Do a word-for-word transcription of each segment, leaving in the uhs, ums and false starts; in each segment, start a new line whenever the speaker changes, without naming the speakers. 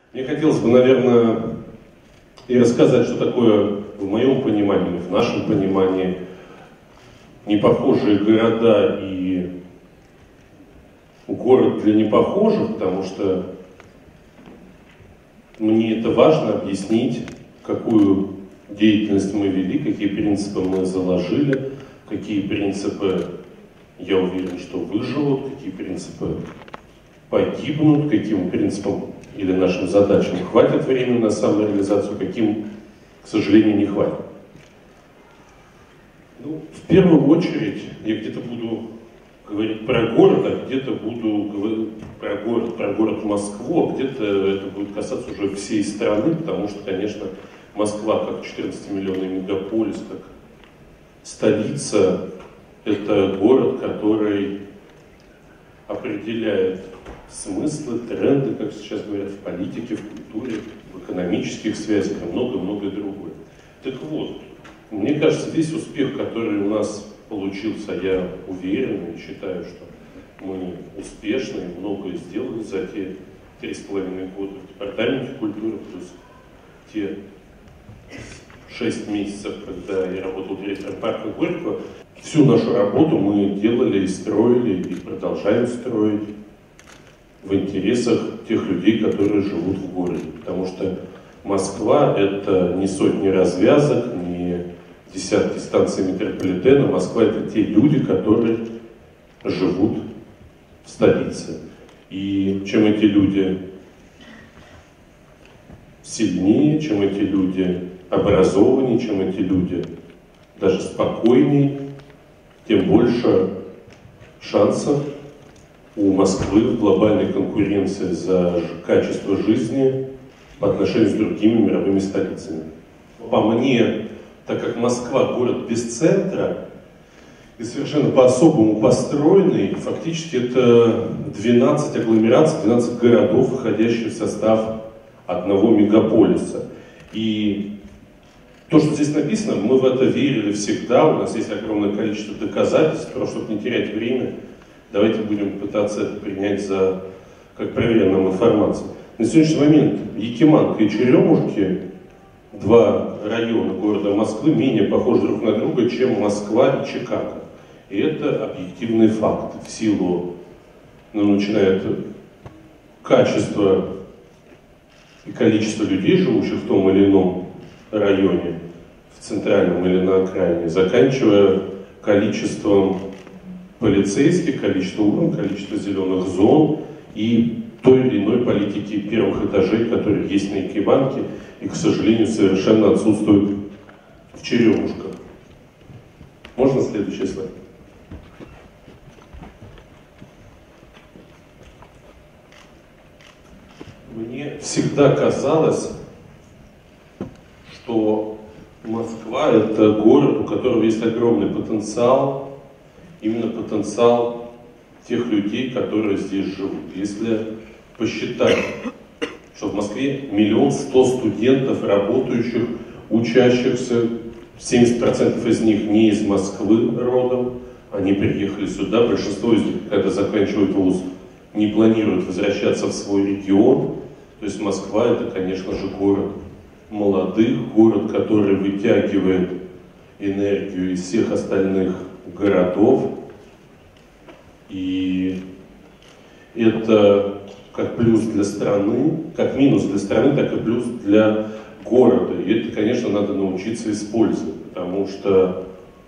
Мне хотелось бы, наверное, и рассказать, что такое в моем понимании, в нашем понимании непохожие города и город для непохожих, потому что мне это важно объяснить, какую деятельность мы вели, какие принципы мы заложили, какие принципы, я уверен, что выживут, какие принципы погибнут, каким принципам или нашим задачам хватит времени на самореализацию, каким, к сожалению, не хватит. Ну, в первую очередь я где-то буду говорить про город, а где-то буду говорить про город, про город Москву, а где-то это будет касаться уже всей страны, потому что, конечно, Москва как четырнадцатимиллионный мегаполис, как столица, это город, который определяет смыслы, тренды, как сейчас говорят, в политике, в культуре, в экономических связях и много-многое другое. Так вот, мне кажется, весь успех, который у нас получился, я уверен и считаю, что мы успешно и многое сделали за те три с половиной года в Департаменте культуры, плюс те шесть месяцев, когда я работал директором парка Горького. Всю нашу работу мы делали и строили, и продолжаем строить в интересах тех людей, которые живут в городе. Потому что Москва — это не сотни развязок, не десятки станций метрополитена. Москва — это те люди, которые живут в столице. И чем эти люди сильнее, чем эти люди образованнее, чем эти люди даже спокойнее, тем больше шансов у Москвы в глобальной конкуренции за качество жизни по отношению с другими мировыми столицами. По мне, так как Москва город без центра и совершенно по-особому построенный, фактически это двенадцать агломераций, двенадцать городов, входящих в состав одного мегаполиса. И то, что здесь написано, мы в это верили всегда, у нас есть огромное количество доказательств, просто чтобы не терять время, давайте будем пытаться это принять за как проверенную информацию. На сегодняшний момент Якиманка и Черемушки, два района города Москвы, менее похожи друг на друга, чем Москва и Чикаго. И это объективный факт в силу, ну, начиная от качества и количества людей, живущих в том или ином районе, в центральном или на окраине, заканчивая количеством полицейских, количеством урн, количеством зеленых зон и той или иной политики первых этажей, которые есть на Якиманке и, к сожалению, совершенно отсутствуют в Черемушках. Можно следующий слайд? Мне всегда казалось, что Москва — это город, у которого есть огромный потенциал, именно потенциал тех людей, которые здесь живут. Если посчитать, что в Москве миллион сто студентов, работающих, учащихся, семьдесят процентов из них не из Москвы родом, они приехали сюда, большинство из них, когда заканчивают вуз, не планируют возвращаться в свой регион. То есть Москва — это, конечно же, город молодых, город, который вытягивает энергию из всех остальных городов. И это как плюс для страны, как минус для страны, так и плюс для города. И это, конечно, надо научиться использовать, потому что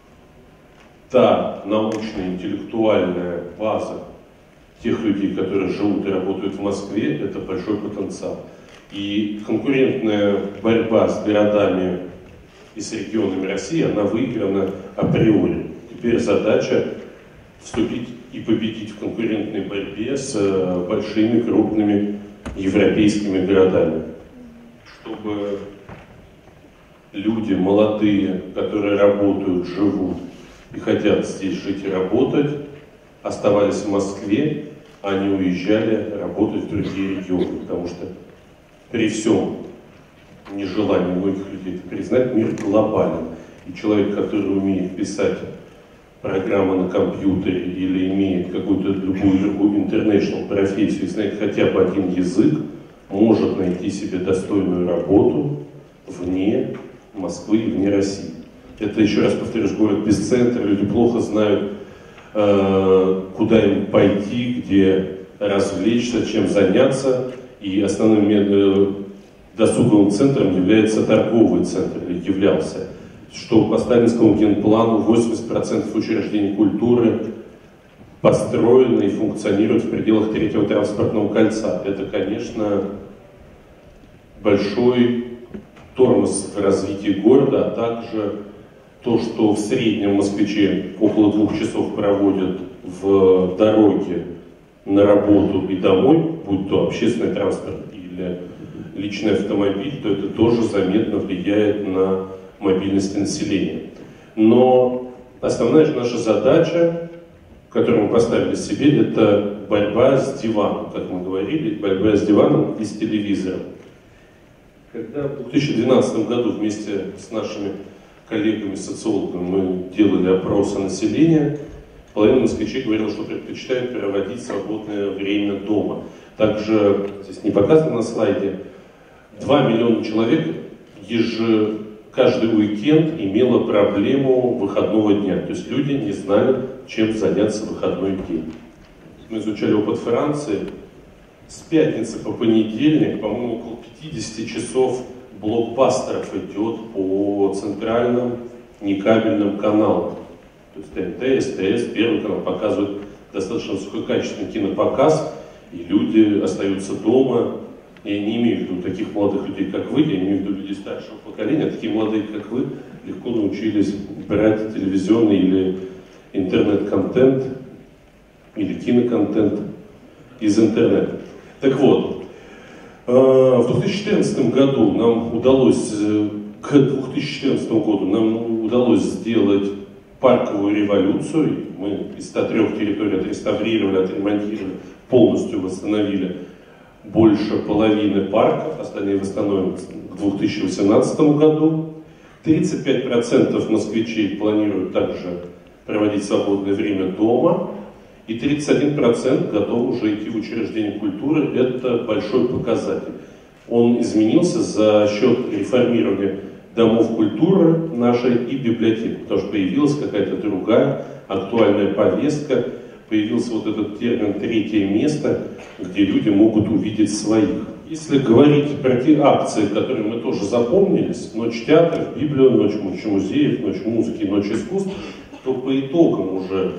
та научная, интеллектуальная база тех людей, которые живут и работают в Москве, это большой потенциал. И конкурентная борьба с городами и с регионами России, она выиграна априори. Теперь задача вступить и победить в конкурентной борьбе с большими, крупными европейскими городами. Чтобы люди молодые, которые работают, живут и хотят здесь жить и работать, оставались в Москве, а не уезжали работать в другие регионы. Потому что при всем нежелании многих людей это признать, мир глобален. И человек, который умеет писать программы на компьютере или имеет какую-то любую другую international профессию, знает хотя бы один язык, может найти себе достойную работу вне Москвы и вне России. Это, еще раз повторюсь, город без центра, люди плохо знают, э, куда им пойти, где развлечься, чем заняться, и основным э, досуговым центром является торговый центр, или являлся, что по сталинскому генплану восемьдесят процентов учреждений культуры построены и функционируют в пределах третьего транспортного кольца. Это, конечно, большой тормоз в развитии города, а также то, что в среднем москвичи около двух часов проводят в дороге на работу и домой, будь то общественный транспорт или личный автомобиль, то это тоже заметно влияет на мобильность населения. Но основная же наша задача, которую мы поставили себе, это борьба с диваном, как мы говорили, борьба с диваном и с телевизором. Когда в две тысячи двенадцатом году вместе с нашими коллегами-социологами мы делали опросы населения, половина москвичей говорила, что предпочитают проводить свободное время дома. Также, здесь не показано на слайде, два миллиона человек еже, каждый уикенд имело проблему выходного дня. То есть люди не знали, чем заняться в выходной день. Мы изучали опыт Франции. С пятницы по понедельник, по-моему, около пятидесяти часов блокбастеров идет по центральным некабельным каналам. То есть ТНТ, СТС, Первый канал показывают достаточно высококачественный кинопоказ, и люди остаются дома. Я не имею в виду таких молодых людей, как вы, я имею в виду людей старшего поколения. Такие молодые, как вы, легко научились брать телевизионный или интернет-контент, или киноконтент из интернета. Так вот, в две тысячи четырнадцатом году нам удалось, к две тысячи четырнадцатому году нам удалось сделать парковую революцию. Мы из ста трёх территорий отреставрировали, отремонтировали, полностью восстановили больше половины парков, остальные восстановим к две тысячи восемнадцатому году. тридцать пять процентов москвичей планируют также проводить свободное время дома. И тридцать один процент готовы уже идти в учреждение культуры. Это большой показатель. Он изменился за счет реформирования домов культуры нашей и библиотек, потому что появилась какая-то другая актуальная повестка, появился вот этот термин «третье место», где люди могут увидеть своих. Если говорить про те акции, которые мы тоже запомнились, «Ночь театров», «Библия», «Ночь музеев», «Ночь музыки», «Ночь искусств», то по итогам уже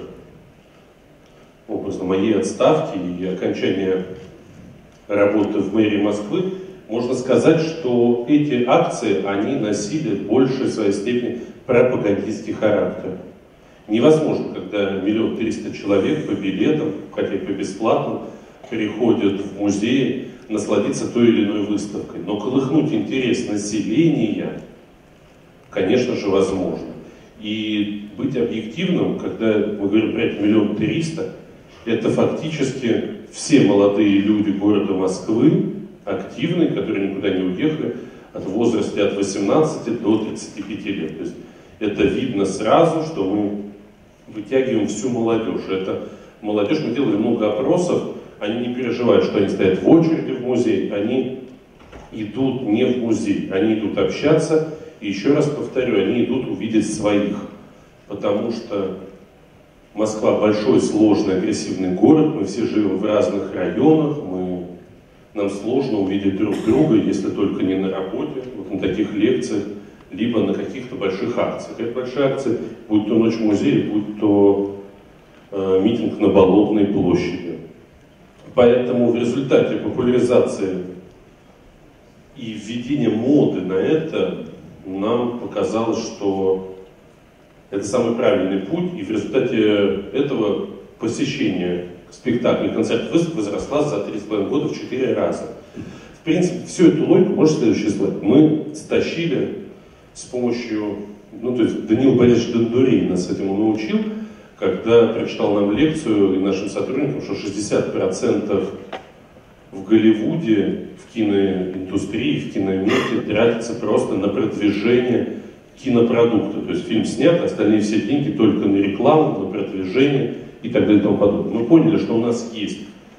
образно моей отставки и окончания работы в мэрии Москвы, можно сказать, что эти акции, они носили в большей своей степени пропагандистский характер. Невозможно, когда миллион триста человек по билетам, хотя и по бесплатным, переходят в музей, насладиться той или иной выставкой. Но колыхнуть интерес населения, конечно же, возможно. И быть объективным, когда мы говорим про это миллион триста, это фактически все молодые люди города Москвы, активные, которые никуда не уехали, от возраста от восемнадцати до тридцати пяти лет. То есть это видно сразу, что мы вытягиваем всю молодежь. Это молодежь, мы делали много опросов, они не переживают, что они стоят в очереди в музей, они идут не в музей, они идут общаться, и еще раз повторю, они идут увидеть своих, потому что Москва большой, сложный, агрессивный город, мы все живем в разных районах, мы, нам сложно увидеть друг друга, если только не на работе, вот на таких лекциях, либо на каких-то больших акциях. Это большие акции, будь то ночь в музее, будь то э, митинг на Болотной площади. Поэтому в результате популяризации и введения моды на это нам показалось, что это самый правильный путь, и в результате этого посещение спектакля, концерт, выставки возросла за три с половиной года в четыре раза. В принципе, всю эту логику, может, следующий слайд, мы стащили с помощью, ну, то есть Даниил Борисович Дондурей нас этому научил, когда прочитал нам лекцию и нашим сотрудникам, что шестьдесят процентов в Голливуде, в киноиндустрии, в киномире тратится просто на продвижение кинопродукта. То есть фильм снят, остальные все деньги только на рекламу, на продвижение и так далее и тому подобное. Мы поняли, что у нас есть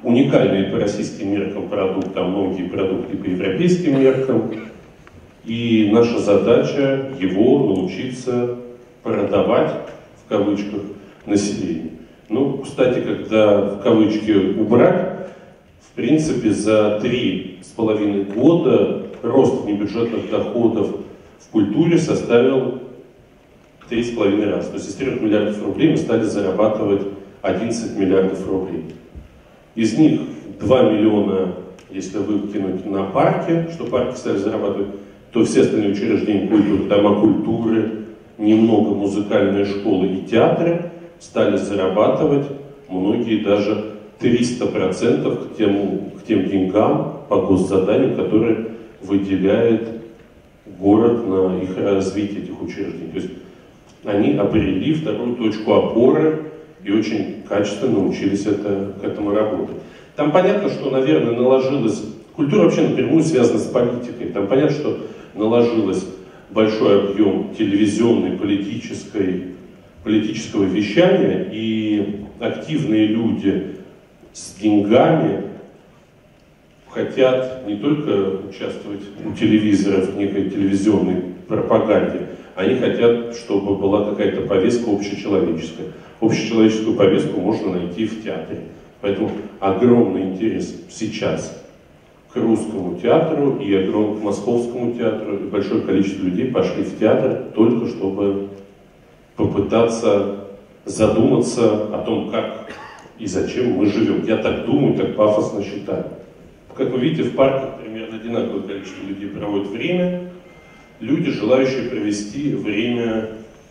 уникальный по российским меркам продукт, а многие продукты по европейским меркам. И наша задача его научиться продавать, в кавычках, населению. Ну, кстати, когда в кавычки убрать, в принципе, за три с половиной года рост небюджетных доходов в культуре составил три с половиной раза. То есть из трёх миллиардов рублей мы стали зарабатывать одиннадцать миллиардов рублей. Из них два миллиона, если выкинуть на парки, что парки стали зарабатывать, то все остальные учреждения культуры, дома культуры, немного музыкальные школы и театры стали зарабатывать, многие даже триста процентов к тем, к тем деньгам по госзаданию, которые выделяет город на их развитие, этих учреждений. То есть они обрели вторую точку опоры и очень качественно научились это, к этому работать. Там понятно, что, наверное, наложилось... Культура вообще напрямую связана с политикой. Там понятно, что наложилось большой объем телевизионной, политической, политического вещания, и активные люди с деньгами хотят не только участвовать у телевизора в некой телевизионной пропаганде, они хотят, чтобы была какая-то повестка общечеловеческая. Общечеловеческую повестку можно найти в театре. Поэтому огромный интерес сейчас к русскому театру и огромному к московскому театру. И большое количество людей пошли в театр только чтобы попытаться задуматься о том, как и зачем мы живем. Я так думаю, так пафосно считаю. Как вы видите, в парках примерно одинаковое количество людей проводит время. Люди, желающие провести время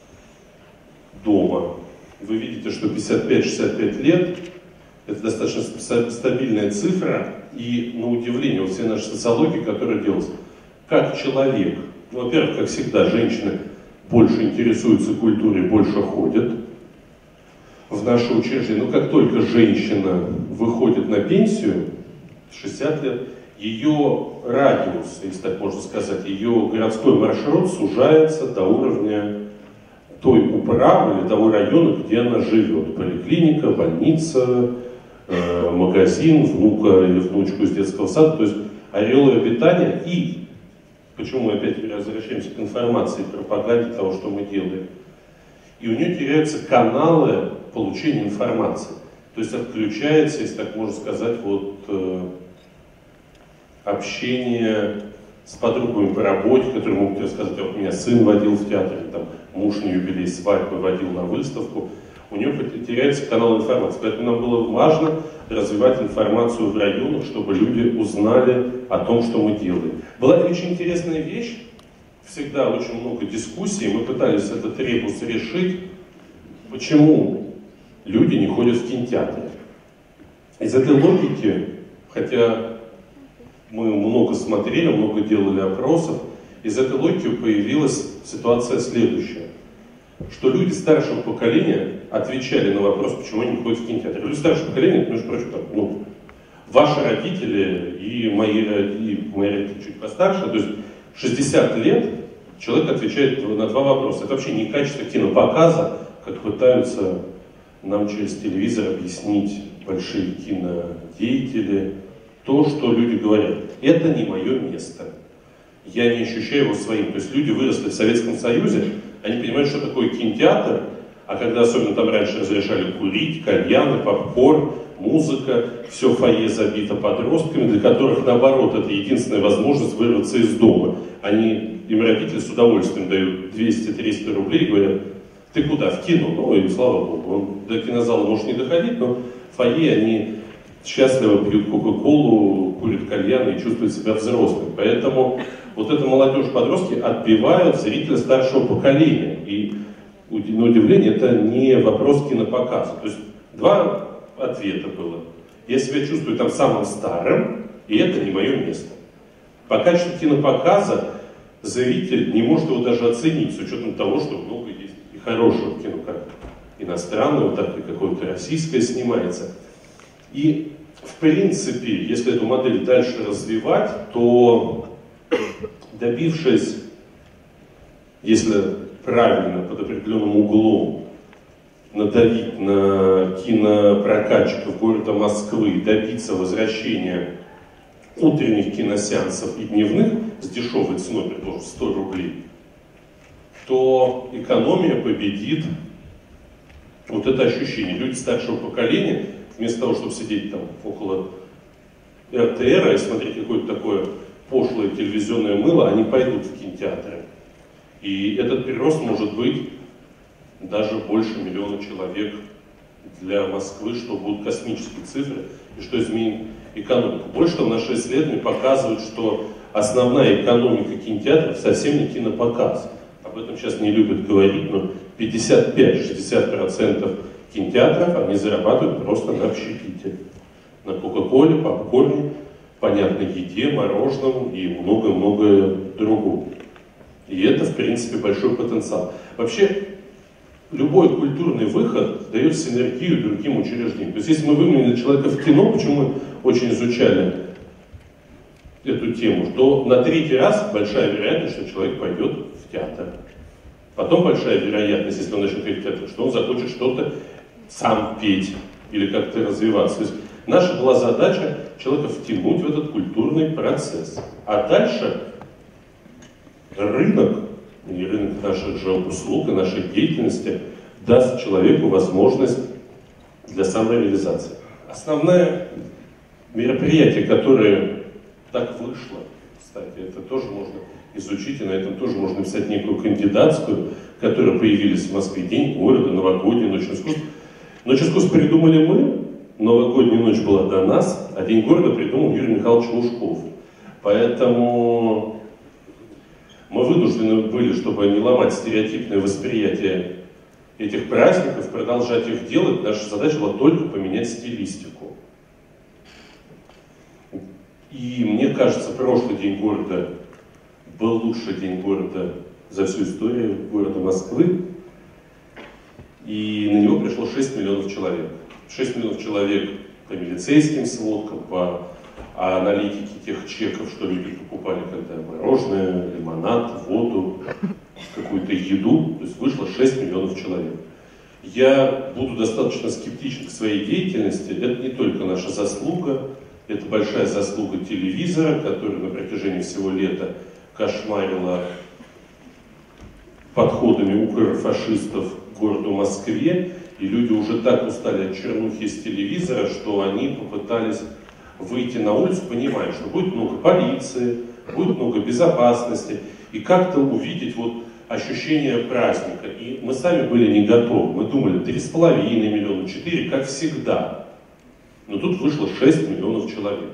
дома. Вы видите, что пятьдесят пять — шестьдесят пять лет – это достаточно стабильная цифра. И на удивление, вот все наши социологии, которые делаются, как человек, ну, во-первых, как всегда, женщины больше интересуются культурой, больше ходят в наше учреждение. Но как только женщина выходит на пенсию, шестьдесят лет, ее радиус, если так можно сказать, ее городской маршрут сужается до уровня той управы или того района, где она живет. Поликлиника, больница, э, магазин, внука или внучку из детского сада. То есть ореол обитания. И почему мы опять возвращаемся к информации, пропаганде того, что мы делаем. И у нее теряются каналы получения информации. То есть отключается, если так можно сказать, вот э, общение с подругами по работе, которые могут рассказать, вот меня сын водил в театр, там, муж на юбилей свадьбы водил на выставку. У нее теряется канал информации. Поэтому нам было важно развивать информацию в районах, чтобы люди узнали о том, что мы делаем. Была очень интересная вещь, всегда очень много дискуссий, мы пытались этот ребус решить, почему люди не ходят в кинотеатры. Из этой логики, хотя мы много смотрели, много делали опросов, из этой логики появилась ситуация следующая, что люди старшего поколения отвечали на вопрос, почему они не ходят в кинотеатр. Люди старшего поколения, между прочим, там, ну, ваши родители и мои, и мои родители чуть постарше, то есть шестьдесят лет, человек отвечает на два вопроса. Это вообще не качество кинопоказа, как пытаются нам через телевизор объяснить большие кинодеятели, то, что люди говорят. Это не мое место. Я не ощущаю его своим. То есть люди выросли в Советском Союзе, они понимают, что такое кинотеатр, а когда особенно там раньше разрешали курить, кальяны, попкорн, музыка, все фойе забито подростками, для которых, наоборот, это единственная возможность вырваться из дома. Они, им родители с удовольствием дают двести-триста рублей и говорят, ты куда, в кино? Ну и слава богу, он до кинозала может не доходить, но в фойе они счастливо пьют кока-колу, курят кальяны и чувствуют себя взрослыми. Поэтому вот эта молодежь, подростки отбивают зрителя старшего поколения. И на удивление это не вопрос кинопоказа. То есть два ответа было. Я себя чувствую там самым старым, и это не мое место. По качеству кинопоказа зритель не может его даже оценить, с учетом того, что много есть и хорошего кино, как иностранного, так и какое-то российское снимается. И, в принципе, если эту модель дальше развивать, то, добившись, если правильно, под определенным углом, надавить на кинопрокатчиков города Москвы, добиться возвращения утренних киносеансов и дневных с дешевой ценой, предположим, сто рублей, то экономия победит вот это ощущение. Люди старшего поколения, вместо того, чтобы сидеть там около эр тэ эр и смотреть какое-то такое пошлое телевизионное мыло, они пойдут в кинотеатры. И этот прирост может быть даже больше миллиона человек для Москвы, что будут космические цифры и что изменит экономику. Больше того, наши исследования показывают, что основная экономика кинотеатров совсем не кинопоказ. Об этом сейчас не любят говорить, но пятьдесят пять — шестьдесят процентов кинотеатров они зарабатывают просто на общепите. На кока-коле, попкорне, понятной еде, мороженом и много-много другого. И это, в принципе, большой потенциал. Вообще, любой культурный выход дает синергию другим учреждениям. То есть, если мы выманили человека в кино, почему мы очень изучали эту тему, то на третий раз большая вероятность, что человек пойдет в театр. Потом большая вероятность, если он начнет ходить в театр, что он захочет что-то сам петь или как-то развиваться. То есть, наша была задача человека втянуть в этот культурный процесс. А дальше рынок, и рынок наших же услуг и нашей деятельности даст человеку возможность для самореализации. Основное мероприятие, которое так вышло, кстати, это тоже можно изучить, и на этом тоже можно написать некую кандидатскую, которая появилась в Москве. День города, новогодняя ночь искусств. Ночь искусств придумали мы, новогодняя ночь была до нас, а День города придумал Юрий Михайлович Лужков. Поэтому мы вынуждены были, чтобы не ломать стереотипное восприятие этих праздников, продолжать их делать. Наша задача была только поменять стилистику. И мне кажется, прошлый День города был лучший День города за всю историю города Москвы. И на него пришло шесть миллионов человек. шесть миллионов человек по милицейским сводкам, по аналитике тех чеков, что люди покупали, когда мороженое, лимонад, воду, какую-то еду. То есть вышло шесть миллионов человек. Я буду достаточно скептичен к своей деятельности. Это не только наша заслуга, это большая заслуга телевизора, который на протяжении всего лета кошмарила подходами укрофашистов к городу Москве. И люди уже так устали от чернухи из телевизора, что они попытались выйти на улицу, понимая, что будет много полиции, будет много безопасности, и как-то увидеть вот ощущение праздника. И мы сами были не готовы. Мы думали, три с половиной миллиона, четыре, как всегда. Но тут вышло шесть миллионов человек.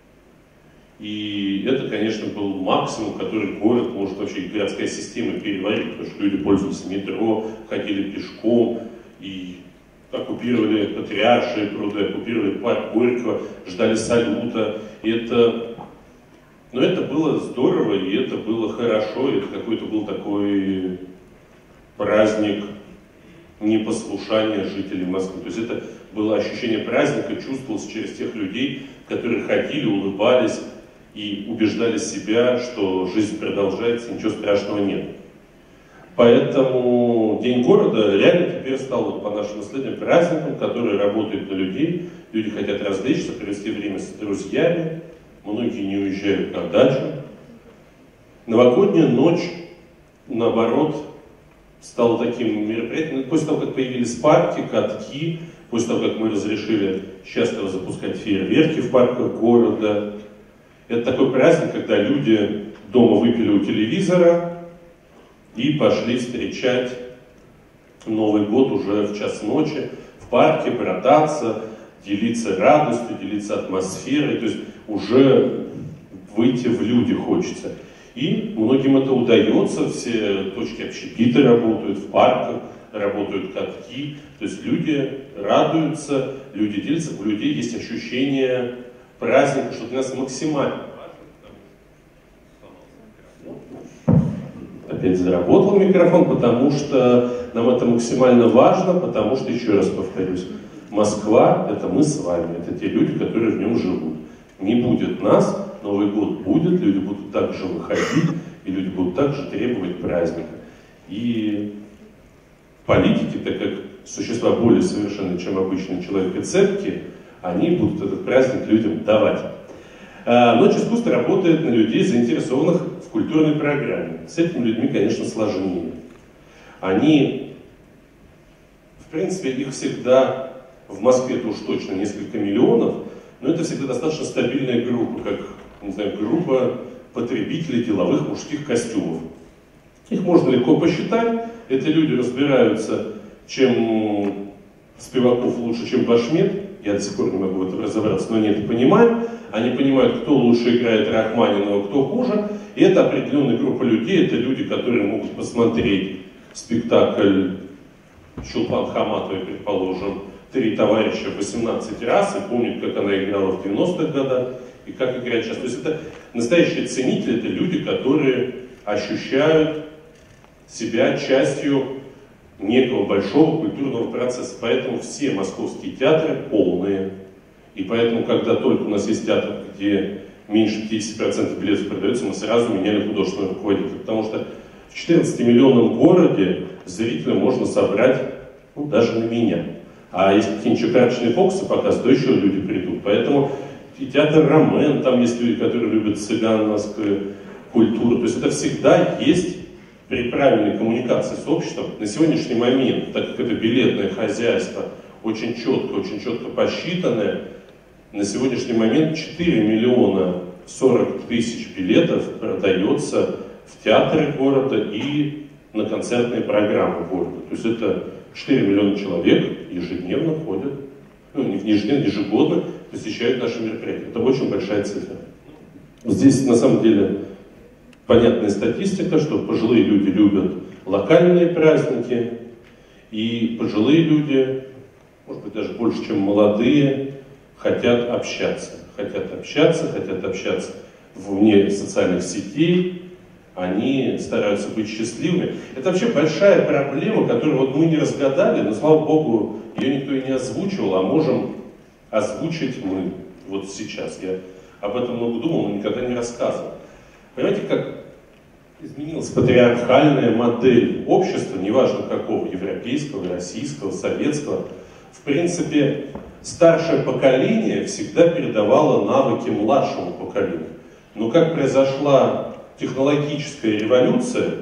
И это, конечно, был максимум, который город может вообще, и городская система переварить, потому что люди пользовались метро, ходили пешком, и оккупировали Патриаршие пруды, оккупировали парк Горького, ждали салюта. И это, но это было здорово, и это было хорошо, и это какой-то был такой праздник непослушания жителей Москвы. То есть это было ощущение праздника, чувствовалось через тех людей, которые ходили, улыбались и убеждали себя, что жизнь продолжается, ничего страшного нет. Поэтому День города реально теперь стал, вот, по нашим исследованиям, праздником, который работает на людей. Люди хотят развлечься, провести время с друзьями. Многие не уезжают на дачу. Новогодняя ночь, наоборот, стала таким мероприятием. После того, как появились парки, катки, после того, как мы разрешили часто запускать фейерверки в парках города. Это такой праздник, когда люди дома выпили у телевизора и пошли встречать Новый год уже в час ночи, в парке, брататься, делиться радостью, делиться атмосферой, то есть уже выйти в люди хочется. И многим это удается, все точки общепита работают, в парках работают катки, то есть люди радуются, люди делятся, у людей есть ощущение праздника, что для нас максимально. Опять заработал микрофон, потому что нам это максимально важно, потому что, еще раз повторюсь, Москва — это мы с вами, это те люди, которые в нем живут. Не будет нас, Новый год будет, люди будут так же выходить, и люди будут так же требовать праздника. И политики, так как существа более совершенные, чем обычный человек, рецепки, они будут этот праздник людям давать. Ночь искусства работает на людей, заинтересованных в культурной программе. С этими людьми, конечно, сложнее. Они, в принципе, их всегда, в Москве-то уж точно несколько миллионов, но это всегда достаточно стабильная группа, как, не знаю, группа потребителей деловых мужских костюмов. Их можно легко посчитать. Эти люди разбираются, чем Спиваков лучше, чем Башмет. Я до сих пор не могу в этом разобраться, но они это понимают. Они понимают, кто лучше играет Рахманинова, кто хуже. И это определенная группа людей, это люди, которые могут посмотреть спектакль Чулпан Хаматовой, предположим, «Три товарища» восемнадцать раз и помнят, как она играла в девяностых годах и как играет сейчас. То есть это настоящие ценители, это люди, которые ощущают себя частью некого большого культурного процесса. Поэтому все московские театры полные. И поэтому, когда только у нас есть театр, где меньше пятьдесят процентов билетов продается, мы сразу меняли художественного руководителя. Потому что в четырнадцатимиллионном городе зрителя можно собрать, ну, даже на меня. А если какие-нибудь чекарочные фокусы показывают, то еще люди придут. Поэтому и театр Ромен, там есть люди, которые любят цыганскую культуру. То есть это всегда есть при правильной коммуникации с обществом. На сегодняшний момент, так как это билетное хозяйство, очень четко, очень четко посчитанное, на сегодняшний момент четыре миллиона сорок тысяч билетов продается в театры города и на концертные программы города. То есть это четыре миллиона человек ежедневно ходят, ну не ежедневно, ежегодно посещают наши мероприятия. Это очень большая цифра. Здесь на самом деле понятная статистика, что пожилые люди любят локальные праздники, и пожилые люди, может быть даже больше, чем молодые, хотят общаться. Хотят общаться, хотят общаться вне социальных сетей, они стараются быть счастливыми. Это вообще большая проблема, которую вот мы не разгадали, но, слава богу, ее никто и не озвучивал, а можем озвучить мы вот сейчас. Я об этом много думал, но никогда не рассказывал. Понимаете, как изменилась патриархальная модель общества, неважно какого, европейского, российского, советского. В принципе, старшее поколение всегда передавало навыки младшему поколению. Но как произошла технологическая революция,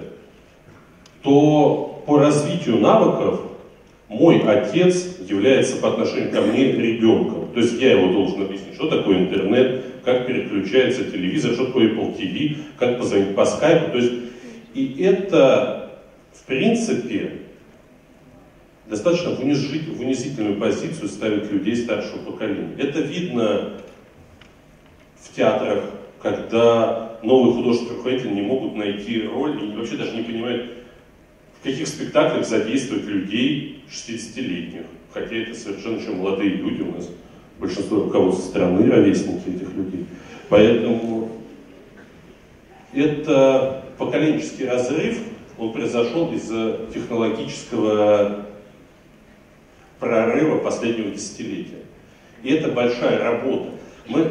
то по развитию навыков мой отец является по отношению ко мне ребенком. То есть я его должен объяснить, что такое интернет, как переключается телевизор, что такое Apple ти ви, как позвонить по скайпу. То есть, и это, в принципе, достаточно в унизительную позицию ставит людей старшего поколения. Это видно в театрах, когда новые художественные руководители не могут найти роль и вообще даже не понимают, в каких спектаклях задействовать людей шестидесятилетних. Хотя это совершенно еще молодые люди, у нас большинство руководства страны ровесники этих людей. Поэтому это поколенческий разрыв, он произошел из-за технологического прорыва последнего десятилетия. И это большая работа. Мы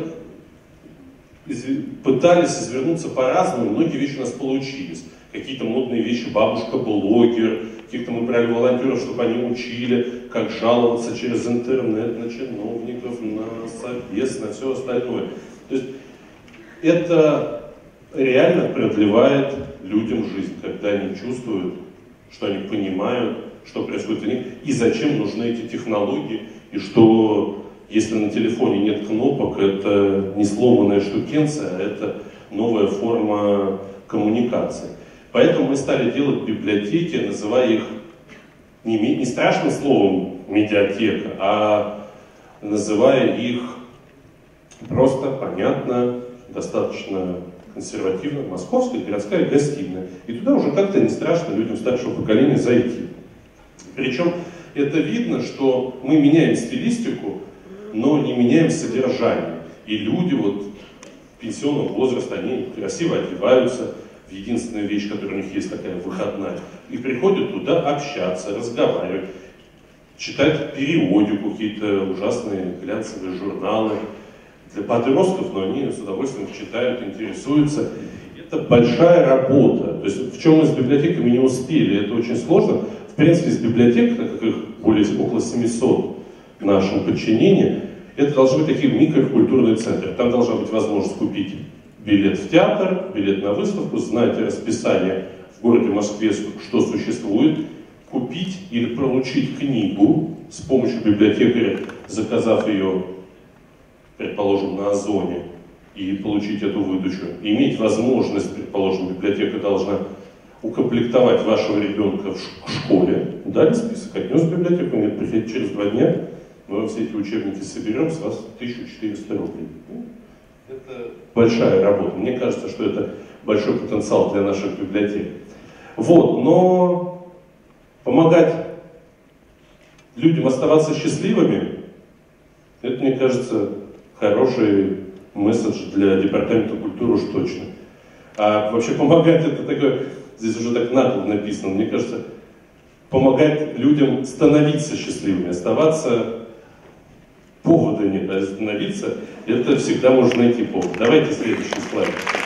пытались извернуться по-разному, многие вещи у нас получились. Какие-то модные вещи, бабушка-блогер, каких-то мы брали волонтеров, чтобы они учили, как жаловаться через интернет на чиновников, на совет, на все остальное. То есть это реально продлевает людям жизнь, когда они чувствуют, что они понимают, что происходит у них, и зачем нужны эти технологии, и что если на телефоне нет кнопок, это не сломанная штукенция, а это новая форма коммуникации. Поэтому мы стали делать библиотеки, называя их не, не страшным словом медиатека, а называя их просто, понятно, достаточно консервативно, московская городская гостиная. И туда уже как-то не страшно людям старшего поколения зайти. Причем это видно, что мы меняем стилистику, но не меняем содержание. И люди вот пенсионного возраста, они красиво одеваются в единственную вещь, которая у них есть такая выходная, и приходят туда общаться, разговаривать, читать периодику, какие-то ужасные глянцевые журналы для подростков, но они с удовольствием их читают, интересуются. Это большая работа. То есть в чем мы с библиотеками не успели, это очень сложно. в принципе, из библиотек, так как их более около семисот в нашем подчинении, это должны быть такие микрокультурные центры. Там должна быть возможность купить билет в театр, билет на выставку, знать расписание в городе Москве, что существует, купить или получить книгу с помощью библиотекаря, заказав ее, предположим, на Озоне, и получить эту выдачу. Иметь возможность, предположим, библиотека должна укомплектовать вашего ребенка в школе. Дали список, отнес в библиотеку, нет, приходите через два дня, мы все эти учебники соберем, с вас тысяча четыреста рублей. Это большая работа. Мне кажется, что это большой потенциал для наших библиотек. Вот, но помогать людям оставаться счастливыми, это, мне кажется, хороший месседж для Департамента культуры уж точно. А вообще помогать, это такое, здесь уже так нагло написано, мне кажется, помогать людям становиться счастливыми, оставаться, повода нет, а становиться, это всегда можно найти повод. Давайте следующий слайд.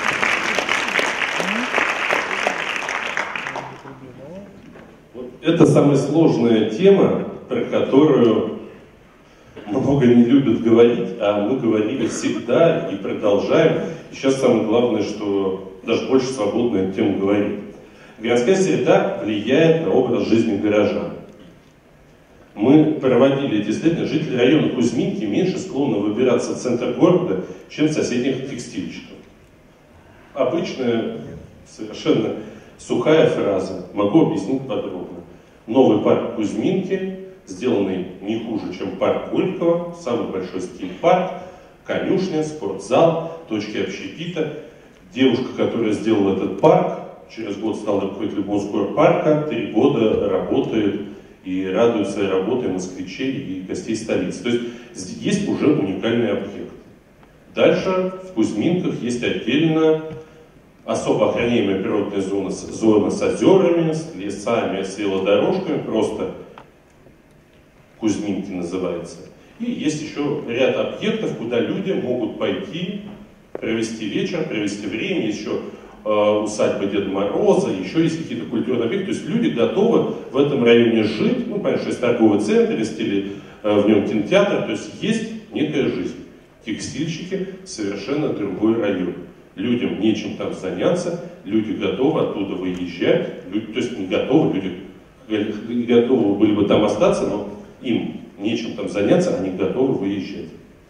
Вот это самая сложная тема, про которую много не любят говорить, а мы говорили всегда и продолжаем. И сейчас самое главное, что даже больше свободно эту тему говорить. Городская среда влияет на образ жизни горожан. Мы проводили эти исследования. Жители района Кузьминки меньше склонны выбираться в центр города, чем соседних текстильщиков. Обычная, совершенно сухая фраза. Могу объяснить подробно. Новый парк Кузьминки, сделанный не хуже, чем парк Горького, самый большой скейт-парк, конюшня, спортзал, точки общепита. Девушка, которая сделала этот парк, через год стала руководителем Мосгорпарка, три года работает и радует своей работой москвичей и гостей столицы. То есть есть уже уникальный объект. Дальше в Кузьминках есть отдельно особо охраняемая природная зона, зона с озерами, с лесами, с велодорожками, просто Кузьминки называется. И есть еще ряд объектов, куда люди могут пойти, провести вечер, провести время, еще э, усадьба Деда Мороза, еще есть какие-то культурные объекты. То есть люди готовы в этом районе жить, ну, понятно, что есть торговый центр, есть или, э, в нем кинотеатр, то есть есть некая жизнь. Текстильщики — совершенно другой район. Людям нечем там заняться, люди готовы оттуда выезжать, люди, то есть не готовы, люди готовы были бы там остаться, но им нечем там заняться, они готовы выезжать.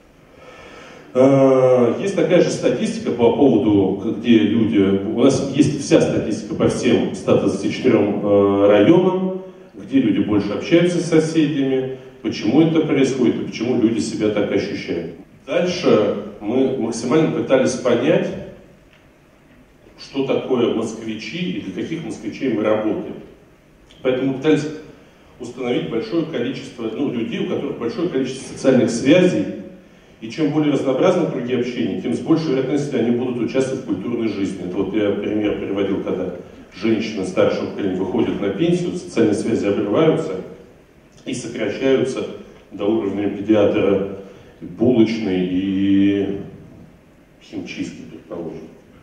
Есть такая же статистика по поводу, где люди... У нас есть вся статистика по всем ста двадцати четырем районам, где люди больше общаются с соседями, почему это происходит и почему люди себя так ощущают. Дальше мы максимально пытались понять, что такое москвичи и для каких москвичей мы работаем. Поэтому мы пытались установить большое количество, ну, людей, у которых большое количество социальных связей, и чем более разнообразны круги общения, тем с большей вероятностью они будут участвовать в культурной жизни. Это вот я пример приводил, когда женщины старшего поколения выходят на пенсию, социальные связи обрываются и сокращаются до уровня педиатра булочной и химчистки, предположим.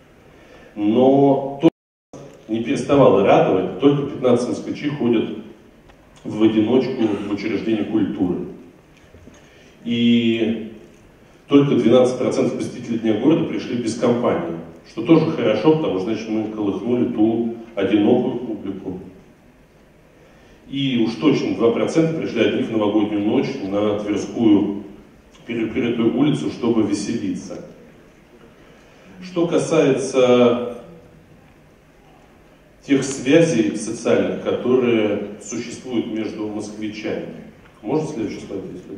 Но то не переставало радовать, только пятнадцать москвичей ходят в одиночку в учреждение культуры. И только двенадцать процентов посетителей Дня города пришли без компании, что тоже хорошо, потому что, значит, мы колыхнули ту одинокую публику. И уж точно два процента пришли одни в новогоднюю ночь на Тверскую перекрытую улицу, чтобы веселиться. Что касается тех связей социальных, которые существуют между москвичами. Можно следующий слайд, если?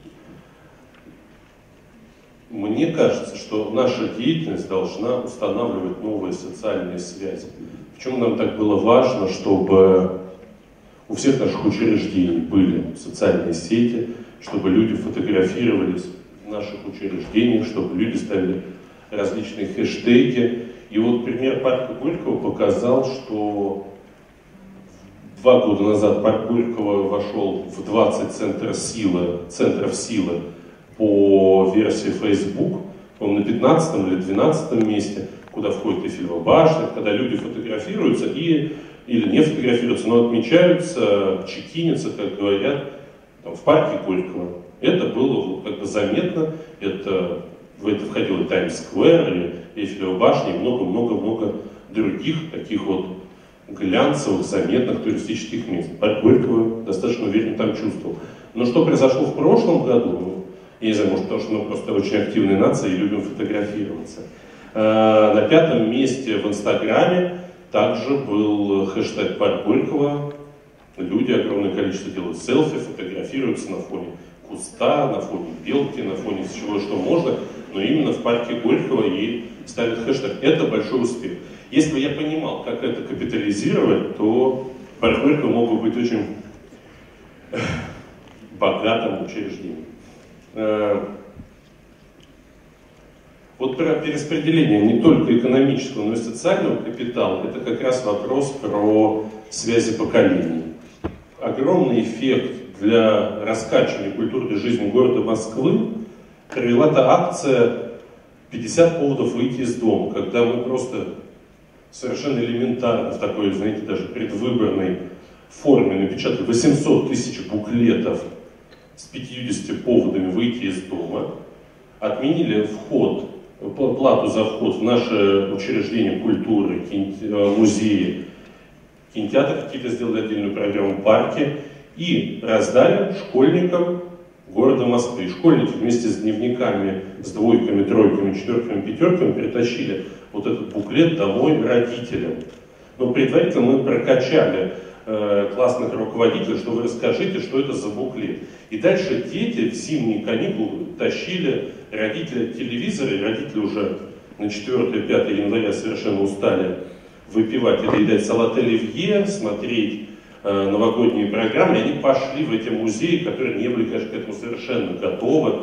Мне кажется, что наша деятельность должна устанавливать новые социальные связи. Почему нам так было важно, чтобы у всех наших учреждений были социальные сети, чтобы люди фотографировались в наших учреждениях, чтобы люди ставили различные хэштеги. И вот пример парка Горького показал, что два года назад парк Горького вошел в двадцать центров силы, центров силы по версии Facebook, он на пятнадцатом или двенадцатом месте. куда входит Эйфелева башня, когда люди фотографируются и, или не фотографируются, но отмечаются, чекинятся, как говорят, там, в парке Горького. Это было как бы заметно, это, в это входило Таймс-сквер, Эйфелева башня и много-много-много других таких вот глянцевых, заметных туристических мест. Парк Горького достаточно уверенно там чувствовал. Но что произошло в прошлом году, я не знаю, может, потому что мы просто очень активная нация и любим фотографироваться. На пятом месте в Инстаграме также был хэштег «Парк Горького». Люди, огромное количество делают селфи, фотографируются на фоне куста, на фоне белки, на фоне всего, что можно, но именно в парке Горького и ставят хэштег. Это большой успех. Если бы я понимал, как это капитализировать, то парк Горького мог бы быть очень богатым учреждением. Вот про перераспределение не только экономического, но и социального капитала, это как раз вопрос про связи поколений. Огромный эффект для раскачивания культурной жизни города Москвы привела та акция «пятьдесят поводов выйти из дома», когда мы просто совершенно элементарно в такой, знаете, даже предвыборной форме напечатали восемьсот тысяч буклетов с пятьюдесятью поводами выйти из дома, отменили вход, плату за вход в наши учреждения культуры, музеи, кинотеатры какие-то сделали отдельную программу, парки, и раздали школьникам города Москвы. Школьники вместе с дневниками, с двойками, тройками, четверками, пятерками притащили вот этот буклет домой родителям. Но предварительно мы прокачали э, классных руководителей, что вы расскажите, что это за буклет. И дальше дети в зимние каникулы тащили родители телевизоры, родители уже на четвёртое-пятое января совершенно устали выпивать или едать салат оливье, смотреть э, новогодние программы, и они пошли в эти музеи, которые не были, конечно, к этому совершенно готовы,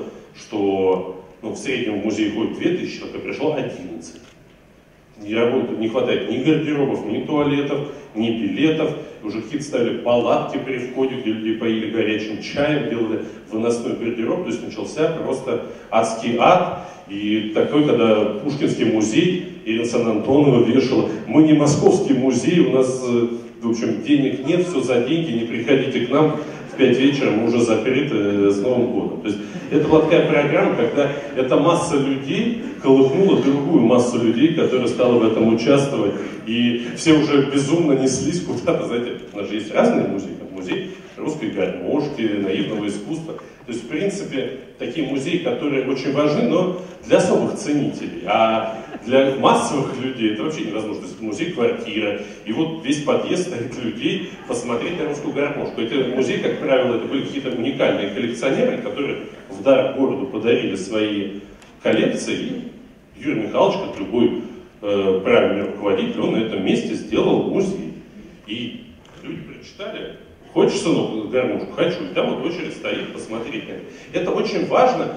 что ну, в среднем в музей ходит две тысячи человек, а пришло одиннадцать. Не, работает, не хватает ни гардеробов, ни туалетов, ни билетов. Уже какие-то ставили палатки при входе, где люди поили горячим чаем, делали выносной гардероб. То есть начался просто адский ад. И такой, когда Пушкинский музей Ирина Сан-Антонова вешала: мы не московский музей, у нас, в общем, денег нет, все за деньги, не приходите к нам, в пять вечера мы уже закрыты с Новым годом. То есть это была такая программа, когда эта масса людей колыхнула другую массу людей, которая стала в этом участвовать. И все уже безумно неслись куда-то, знаете, у нас же есть разные музеи, как музей русской гармошки, наивного искусства. То есть, в принципе, такие музеи, которые очень важны, но для особых ценителей. А для массовых людей это вообще невозможно. То есть музей-квартира, и вот весь подъезд стоит людей посмотреть на русскую гармошку. Эти музеи, как правило, это были какие-то уникальные коллекционеры, которые в дар городу подарили свои коллекции. И Юрий Михайлович, как любой э, правильный руководитель, он на этом месте сделал музей. И люди прочитали: хочешь, сынок, гармошку? Хочу. И там вот очередь стоит посмотреть. Это очень важно.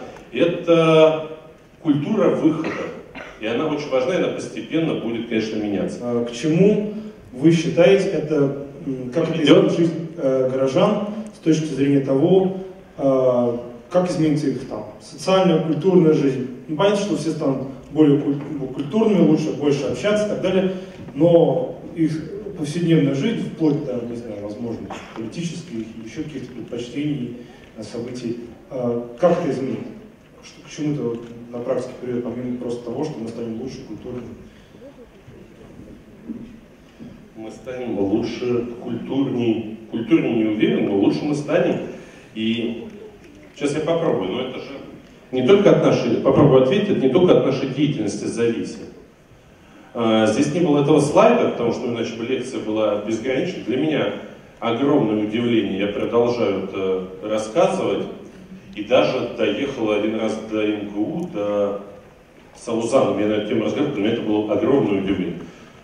Это культура выхода. И она очень важна, и она постепенно будет, конечно, меняться.
А к чему вы считаете это, как это изменит жизнь э, горожан с точки зрения того, э, как изменится их там социальная, культурная жизнь? Ну, понятно, что все станут более культурными, лучше, больше общаться и так далее, но их повседневная жизнь, вплоть до, не знаю, возможно, политических и еще каких-то предпочтений, событий, э, как это изменит? Что, к чему это вот на практике приведет, помимо просто того, что мы станем лучше, культурными?
Мы станем лучше, культурней. Культурней не уверен, но лучше мы станем. И сейчас я попробую, но это же не только от нашей, попробую ответить, это не только от нашей деятельности зависит. Здесь не было этого слайда, потому что иначе бы лекция была безгранична. Для меня огромное удивление, я продолжаю это рассказывать. И даже доехал один раз до эм гэ у, до Саузана, я на эту тему разговаривал, для меня это было огромное удивление.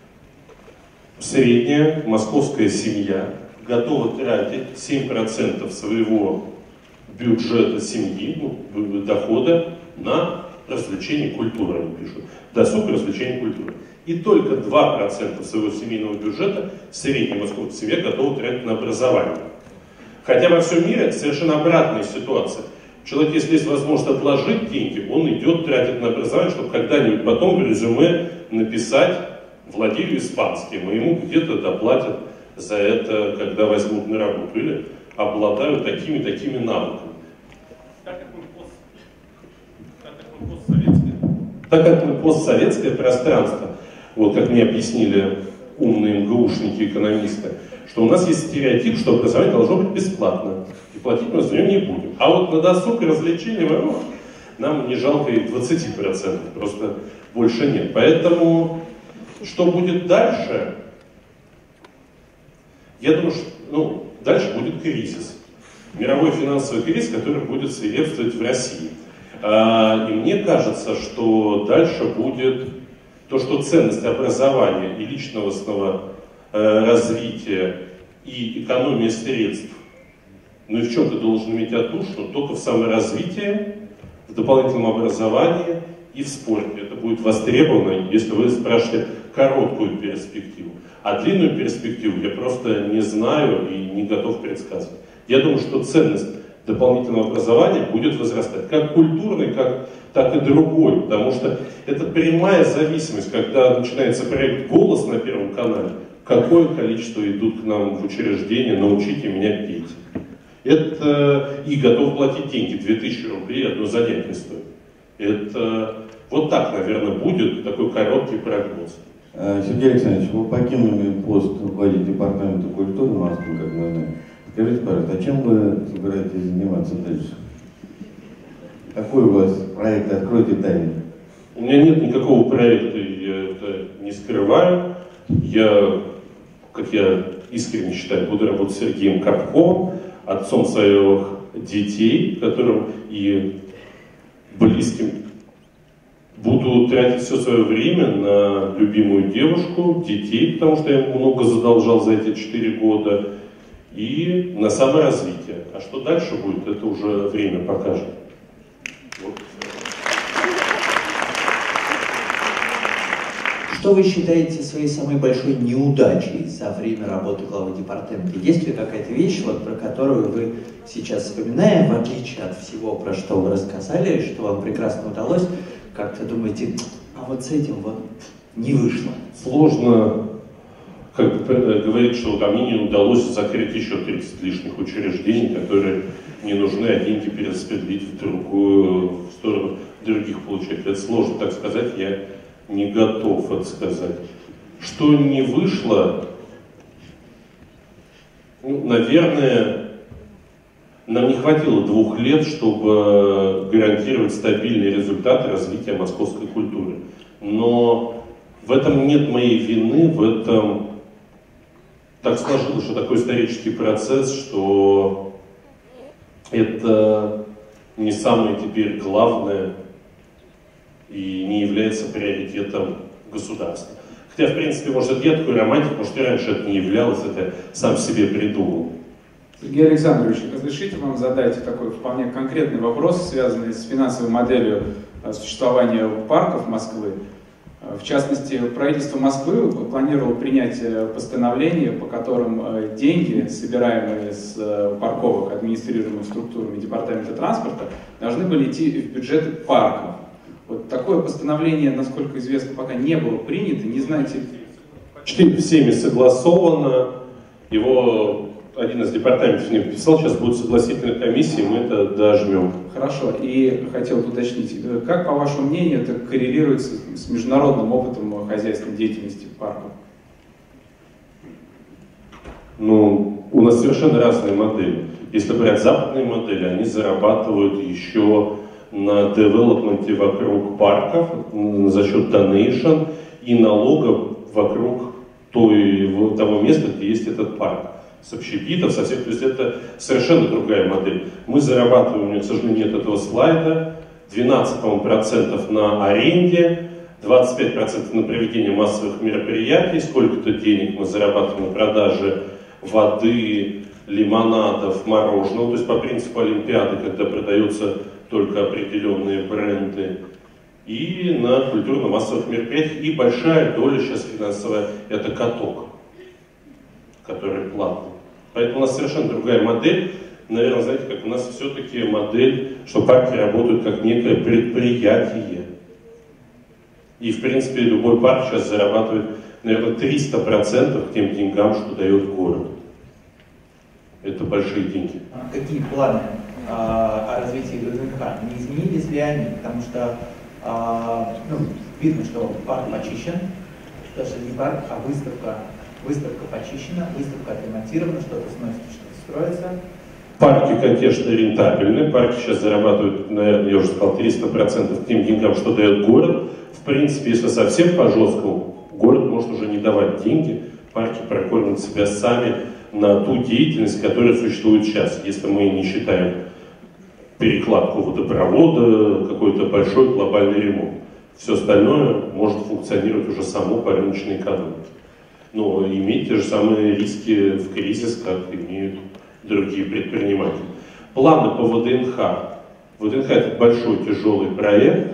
Средняя московская семья готова тратить семь процентов своего бюджета семьи, ну, дохода, на развлечение культуры, они пишут. Досуг, развлечение культуры. И только два процента своего семейного бюджета средняя московская семья готова тратить на образование. Хотя во всем мире совершенно обратная ситуация. Человек, если есть возможность отложить деньги, он идет, тратит на образование, чтобы когда-нибудь потом в резюме написать «владею испанским», и ему где-то доплатят за это, когда возьмут на работу, или обладают такими-такими навыками. Так как мы, пост... так как мы постсоветское. Так как мы постсоветское пространство, вот как мне объяснили умные МГУшники, экономисты, что у нас есть стереотип, что образование должно быть бесплатно, и платить мы за него не будем. А вот на досуг и развлечения ну, нам не жалко и двадцати процентов, просто больше нет. Поэтому, что будет дальше? Я думаю, что ну, дальше будет кризис. Мировой финансовый кризис, который будет свирепствовать в России. И мне кажется, что дальше будет то, что ценность образования и личностного развития и экономия средств, ну и в чем ты должен иметь отдушину, только в саморазвитии, в дополнительном образовании и в спорте. Это будет востребовано, если вы спрашиваете короткую перспективу. А длинную перспективу я просто не знаю и не готов предсказывать. Я думаю, что ценность дополнительного образования будет возрастать, как культурный, как, так и другой, потому что это прямая зависимость, когда начинается проект «Голос» на Первом канале, какое количество идут к нам в учреждение «Научите меня петь». Это и готов платить деньги, две тысячи рублей одно занятие стоит. Это вот так, наверное, будет такой короткий прогноз.
Сергей Александрович, вы покинули пост руководителя департамента культуры Москвы, как мы знаем. Скажите, пожалуйста, а чем вы собираетесь заниматься дальше? Какой у вас проект? Откройте тайну.
У меня нет никакого проекта, я это не скрываю. Я, как я искренне считаю, буду работать с Сергеем Капковым, отцом своих детей, которым и близким. Буду тратить все свое время на любимую девушку, детей, потому что я много задолжал за эти четыре года, и на саморазвитие. А что дальше будет, это уже время покажет. Вот.
Что вы считаете своей самой большой неудачей за время работы главы департамента? Есть ли какая-то вещь, вот, про которую вы сейчас вспоминаете, в отличие от всего, про что вы рассказали, что вам прекрасно удалось, как-то думаете, а вот с этим вот не вышло?
Сложно как бы, говорить, что а мне не удалось закрыть еще тридцать лишних учреждений, которые не нужны, а деньги перераспределить в другую в сторону других получателей. Это сложно так сказать, я не готов это сказать. Что не вышло, ну, наверное, нам не хватило двух лет, чтобы гарантировать стабильные результаты развития московской культуры. Но в этом нет моей вины, в этом так сложилось, что такой исторический процесс, что это не самое теперь главное и не является приоритетом государства. Хотя, в принципе, может, это я такой романтик, может, и раньше это не являлось, это сам себе придумал.
Сергей Александрович, разрешите вам задать такой вполне конкретный вопрос, связанный с финансовой моделью существования парков Москвы. В частности, правительство Москвы планировало принять постановление, по которым деньги, собираемые с парковок, администрируемых структурами Департамента транспорта, должны были идти в бюджеты парков. Вот такое постановление, насколько известно, пока не было принято, не знаете...
Почти всеми согласовано, его один из департаментов не подписал, сейчас будет согласительная комиссия, мы это дожмем.
Хорошо, и хотел уточнить, как, по вашему мнению, это коррелируется с международным опытом хозяйственной деятельности парков?
Ну, у нас совершенно разные модели. Если брать западные модели, они зарабатывают еще на девелопменте вокруг парков за счет донейшн и налогов вокруг той, того места, где есть этот парк. С общепитов, со всех, то есть это совершенно другая модель. Мы зарабатываем, у меня, к сожалению, нет этого слайда, двенадцать процентов на аренде, двадцать пять процентов на проведение массовых мероприятий, сколько-то денег мы зарабатываем на продаже воды, лимонадов, мороженого, то есть по принципу Олимпиады, когда продаются только определенные бренды, и на культурно-массовых мероприятиях, и большая доля сейчас финансовая, это каток, который платный. Поэтому у нас совершенно другая модель. Наверное, знаете, как у нас все-таки модель, что парки работают как некое предприятие. И, в принципе, любой парк сейчас зарабатывает, наверное, триста процентов к тем деньгам, что дает город. Это большие деньги.
Какие планы а, о развитии ВДНХ? Не изменились ли они? Потому что а, ну, видно, что парк почищен, даже не парк, а выставка. Выставка почищена, выставка отремонтирована, что-то сносится, что-то строится.
Парки, конечно, рентабельны. Парки сейчас зарабатывают, наверное, я уже сказал, триста процентов к тем деньгам, что дает город. В принципе, если совсем по-жесткому, город может уже не давать деньги. Парки прокормят себя сами на ту деятельность, которая существует сейчас. Если мы не считаем перекладку водопровода, какой-то большой глобальный ремонт. Все остальное может функционировать уже само по рыночной экономике. Но иметь те же самые риски в кризис, как имеют другие предприниматели. Планы по ВДНХ. ВДНХ это большой тяжелый проект,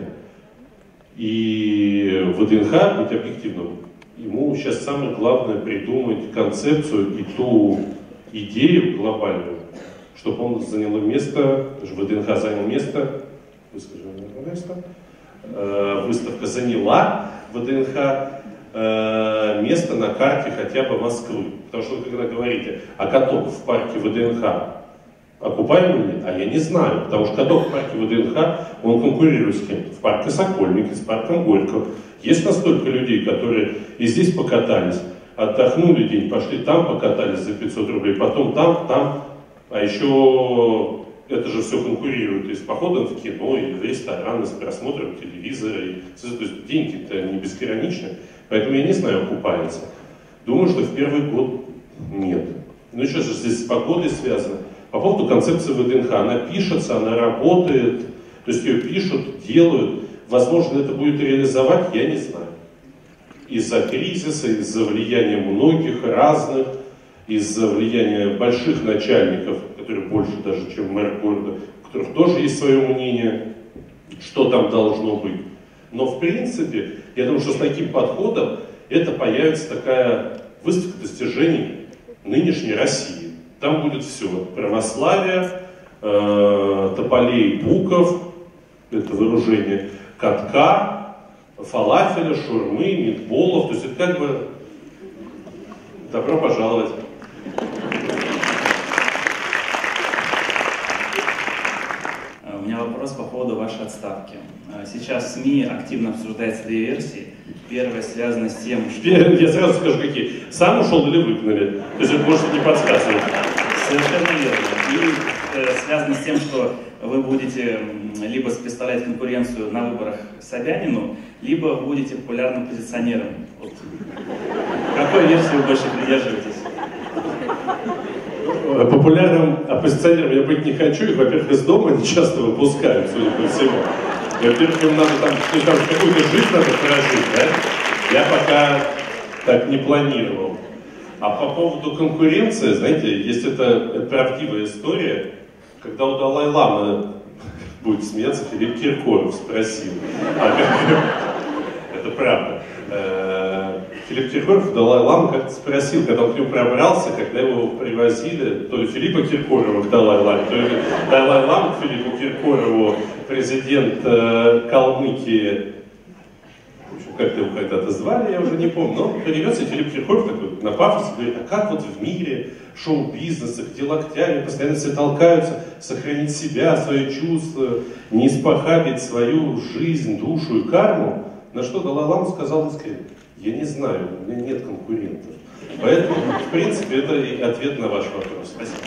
и ВДНХ, быть объективным, ему сейчас самое главное придумать концепцию и ту идею глобальную, чтобы он занял место, ВДНХ занял место, место выставка заняла ВДНХ место на карте хотя бы Москвы. Потому что вы когда говорите, а каток в парке ВДНХ окупаемый нет, а я не знаю, потому что каток в парке ВДНХ, он конкурирует с кем-то. В парке Сокольники, с парком Горького. Есть настолько людей, которые и здесь покатались, отдохнули день, пошли там покатались за пятьсот рублей, потом там, там, а еще это же все конкурирует и с походом в кино, и в ресторан, и с просмотром телевизора, и, то есть деньги-то не безграничны. Поэтому я не знаю, окупается. Думаю, что в первый год нет. Ну и что же здесь с погодой связано? По поводу концепции ВДНХ. Она пишется, она работает, то есть ее пишут, делают. Возможно, это будет реализовать, я не знаю. Из-за кризиса, из-за влияния многих разных, из-за влияния больших начальников, которые больше даже, чем мэр города, у которых тоже есть свое мнение, что там должно быть. Но в принципе, я думаю, что с таким подходом это появится такая выставка достижений нынешней России. Там будет все. Православие, э, тополей, буков, это вооружение, катка, фалафеля, шурмы, митболов. То есть это как бы добро пожаловать.
У меня вопрос по поводу вашей отставки. Сейчас в СМИ активно обсуждается две версии. Первая связана с тем, что...
Я сразу скажу, какие. Сам ушел или выгнали? То есть это может не подсказывать.
Совершенно верно. И э, связано с тем, что вы будете либо представлять конкуренцию на выборах Собянину, либо будете популярным позиционером. Вот. Какой версии вы больше придерживаетесь?
Популярным оппозиционером я быть не хочу. Их, во-первых, из дома не часто выпускают, судя по всему. Во-первых, им надо там, там какую-то жизнь надо прожить, да? Я пока так не планировал. А по поводу конкуренции, знаете, есть это, это правдивая история, когда у Далай-ламы, будет смеяться, Филипп Киркоров спросил. А как... Это правда. Филипп Киркоров Далай-ламу как-то спросил, когда он к нему пробрался, когда его привозили, то ли Филиппа Киркорова к Далай-ламе, то ли Далай-ламу к Филиппу Киркорову, президент э, Калмыкии, в общем, как-то его когда-то звали, я уже не помню, но привез, и Филипп Киркоров такой на пафосе говорит, а как вот в мире шоу-бизнеса, где локтями постоянно все толкаются, сохранить себя, свои чувства, не испохабить свою жизнь, душу и карму, на что Далай-лама сказал искренне, я не знаю, у меня нет конкурентов. Поэтому, в принципе, это и ответ на ваш вопрос. Спасибо.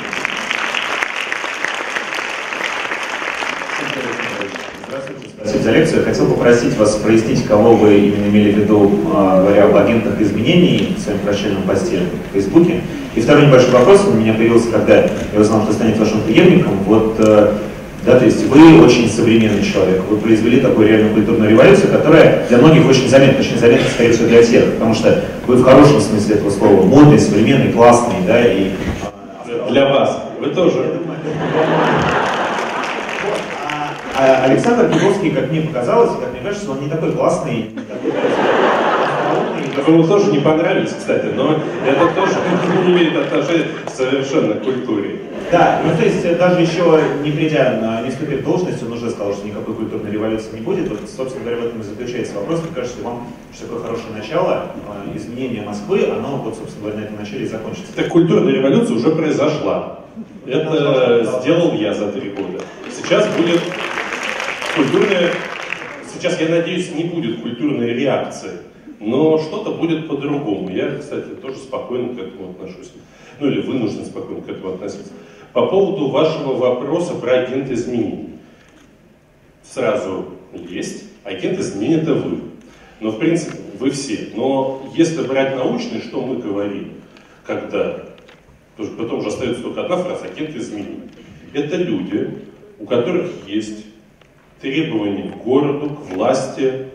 Здравствуйте, спасибо за лекцию. Я хотел попросить вас прояснить, кого вы именно имели в виду, говоря об агентах изменений в своем прощальном посте в Фейсбуке. И второй небольшой вопрос у меня появился, когда я узнал, что станет вашим преемником. Вот, да, то есть вы очень современный человек, вы произвели такую реальную культурную революцию, которая для многих очень заметна, очень заметна, скорее всего, для всех, потому что вы в хорошем смысле этого слова модный, современный, классный, да, и...
Для вас, вы тоже.
А Александр Гибовский, как мне показалось, как мне кажется, он не такой классный, не такой остроумный,
Вы ему тоже не понравились, кстати, но это тоже не имеет отношения совершенно к культуре.
Да, ну то есть даже еще не придя на, не вступив в должность, он уже сказал, что никакой культурной революции не будет. Вот, собственно говоря, в этом и заключается вопрос. Мне кажется, вам, что такое хорошее начало, изменение Москвы, оно, вот, собственно говоря, на этом начале и закончится.
Так культурная революция уже произошла. Это сделал я за три года. Сейчас будет культурная... Сейчас, я надеюсь, не будет культурной реакции, но что-то будет по-другому. Я, кстати, тоже спокойно к этому отношусь. Ну или вынужден спокойно к этому относиться. По поводу вашего вопроса про агент изменений. Сразу есть. Агент изменений — это вы. Но, в принципе, вы все. Но если брать научный, что мы говорим, когда... Потом же остается только одна фраза — агент изменений. Это люди, у которых есть требования к городу, к власти,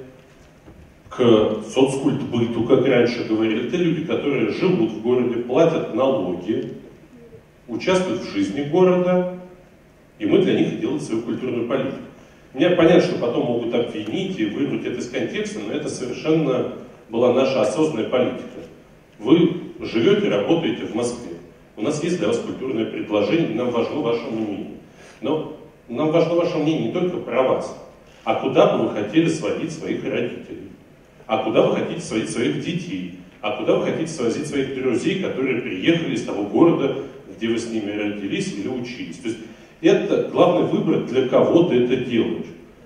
к соцкультбыту, как раньше говорили. Это люди, которые живут в городе, платят налоги, участвуют в жизни города, и мы для них делаем свою культурную политику. Мне понятно, что потом могут обвинить и вырвать это из контекста, но это совершенно была наша осознанная политика. Вы живете, работаете в Москве. У нас есть для вас культурное предложение, и нам важно ваше мнение. Но нам важно ваше мнение не только про вас, а куда бы вы хотели сводить своих родителей, а куда вы хотите сводить своих детей, а куда вы хотите свозить своих друзей, которые приехали из того города, где вы с ними родились или учились. То есть это главный выбор, для кого ты это делаешь.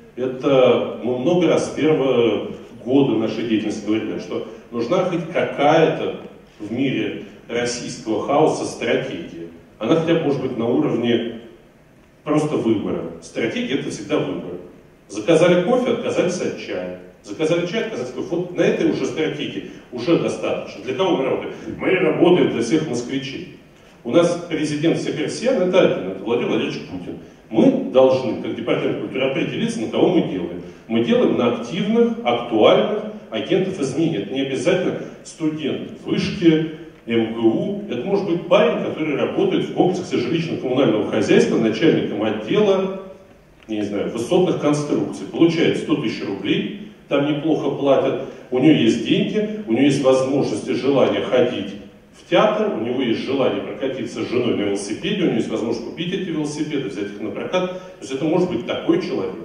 Это мы много раз с первого года нашей деятельности говорили, что нужна хоть какая-то в мире российского хаоса стратегия. Она хотя бы может быть на уровне просто выбора. Стратегия — это всегда выбор. Заказали кофе, отказались от чая. Заказали чай, отказались от кофе. Вот на этой уже стратегии уже достаточно. Для кого мы работаем? Мы работаем для всех москвичей. У нас президент всех россиян — это один, это Владимир Владимирович Путин. Мы должны, как департамент культуры, определиться, на кого мы делаем. Мы делаем на активных, актуальных агентов изменений. Это не обязательно студент вышки, эм гэ у. Это может быть парень, который работает в комплексе жилищно-коммунального хозяйства, начальником отдела, я не знаю, высотных конструкций. Получает сто тысяч рублей, там неплохо платят, у него есть деньги, у него есть возможность и желание ходить в театр, у него есть желание прокатиться с женой на велосипеде, у него есть возможность купить эти велосипеды, взять их на прокат. То есть это может быть такой человек.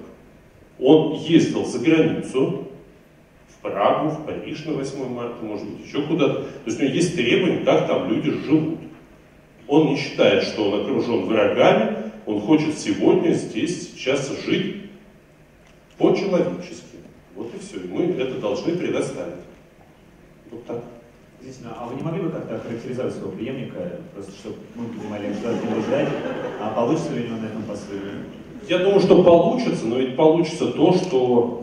Он ездил за границу, в Прагу, в Париж на восьмое марта, может быть, еще куда-то. То есть у него есть требования, как там люди живут. Он не считает, что он окружен врагами, он хочет сегодня, здесь, сейчас жить по-человечески. Вот и все. И мы это должны предоставить. Вот так.
А вы не могли бы как-то охарактеризовать своего преемника, просто чтобы мы понимали, что от него ждать, а получится ли у него на этом посту?
Я думаю, что получится, но ведь получится то, что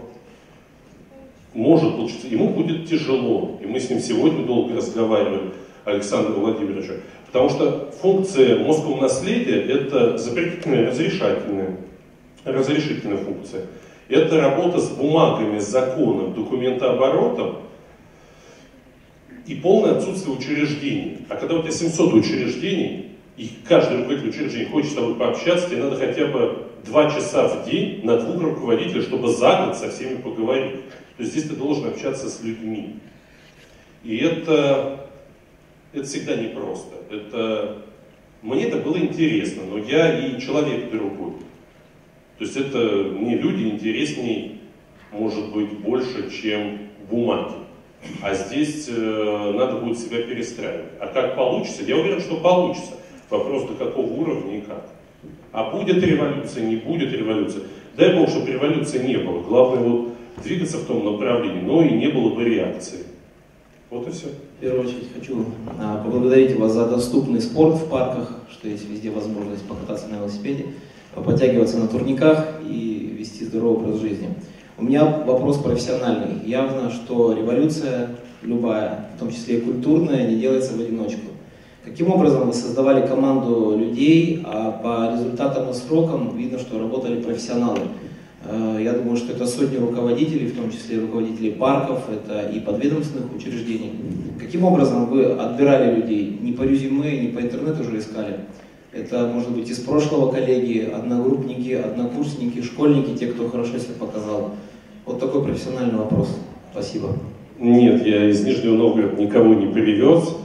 может получиться. Ему будет тяжело, и мы с ним сегодня долго разговаривали, Александр Владимирович, потому что функция мозгового наследия — это запретительная, разрешательная, разрешительная функция. Это работа с бумагами, с законом, документооборотом, и полное отсутствие учреждений. А когда у тебя семьсот учреждений, и каждый руководитель учреждения хочет с тобой пообщаться, тебе надо хотя бы два часа в день на двух руководителей, чтобы за год со всеми поговорить. То есть здесь ты должен общаться с людьми. И это, это всегда непросто. Это, мне это было интересно, но я и человек другой. То есть это мне люди интересней, может быть, больше, чем бумаги. А здесь э, надо будет себя перестраивать. А как получится? Я уверен, что получится. Вопрос, до какого уровня и как. А будет революция, не будет революции. Дай Бог, чтобы революции не было. Главное вот двигаться в том направлении, но и не было бы реакции. Вот и все.
В первую очередь хочу а, поблагодарить вас за доступный спорт в парках, что есть везде возможность покататься на велосипеде, подтягиваться на турниках и вести здоровый образ жизни. У меня вопрос профессиональный. Явно, что революция любая, в том числе и культурная, не делается в одиночку. Каким образом вы создавали команду людей, а по результатам и срокам видно, что работали профессионалы? Я думаю, что это сотни руководителей, в том числе руководителей парков, это и подведомственных учреждений. Каким образом вы отбирали людей? Не по резюме, не по интернету уже искали. Это, может быть, из прошлого коллеги, одногруппники, однокурсники, школьники, те, кто хорошо себя показал. Вот такой профессиональный вопрос. Спасибо.
Нет, я из Нижнего Новгорода никого не привез.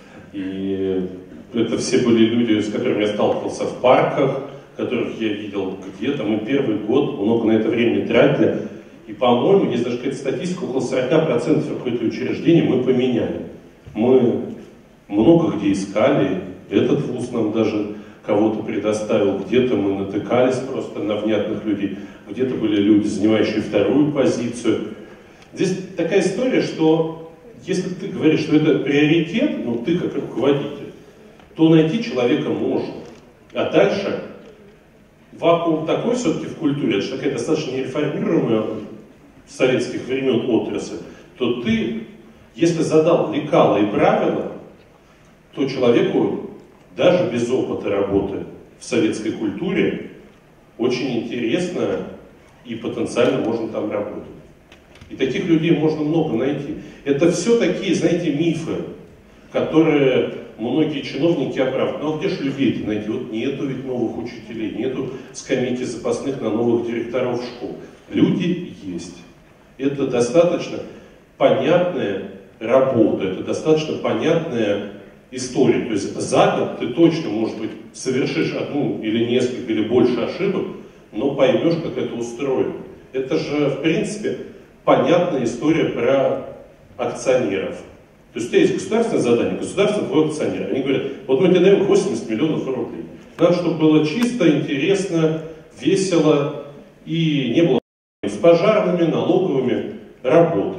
И это все были люди, с которыми я сталкивался в парках, которых я видел где-то. Мы первый год много на это времени тратили. И, по-моему, есть даже какая-то статистика, около сорок процентов какое-то учреждение мы поменяли. Мы много где искали, этот вуз нам даже кого-то предоставил, где-то мы натыкались просто на внятных людей, где-то были люди, занимающие вторую позицию. Здесь такая история, что если ты говоришь, что это приоритет, ну ты как руководитель, то найти человека можно. А дальше вакуум такой все-таки в культуре, это же такая достаточно нереформируемая с советских времен отрасль, то ты, если задал лекала и правила, то человеку даже без опыта работы в советской культуре очень интересно и потенциально можно там работать. И таких людей можно много найти. Это все такие, знаете, мифы, которые многие чиновники оправдывают. Ну а где же людей-то найти? Вот нету ведь новых учителей, нету скамейки запасных на новых директоров школ. Люди есть. Это достаточно понятная работа, это достаточно понятная история. То есть за год ты точно, может быть, совершишь одну или несколько или больше ошибок, но поймешь, как это устроено. Это же, в принципе, понятная история про акционеров. То есть у тебя есть государственное задание, государство твой акционер. Они говорят, вот мы тебе даем восемьдесят миллионов рублей. Надо, чтобы было чисто, интересно, весело и не было с пожарными, налоговыми, работой.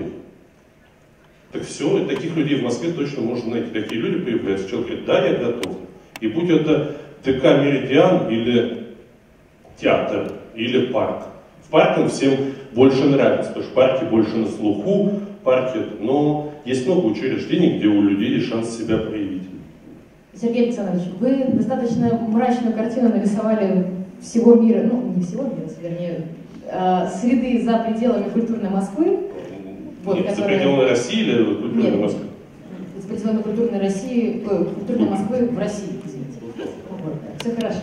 Так все, и таких людей в Москве точно можно найти. Такие люди появляются. Человек говорит, да, я готов. И будь это ТК «Меридиан» или театр, или парк. В парке всем больше нравится, потому что парки больше на слуху, парки, но есть много учреждений, где у людей есть шанс себя проявить.
Сергей Александрович, вы достаточно мрачную картину нарисовали всего мира, ну не всего мира, вернее, э, среды за пределами культурной Москвы. Вот,
Нет,
которая...
за пределами России или культурной
Нет,
Москвы?
За пределами культурной России, э, культурной Москвы в России, извините. Вот, все хорошо.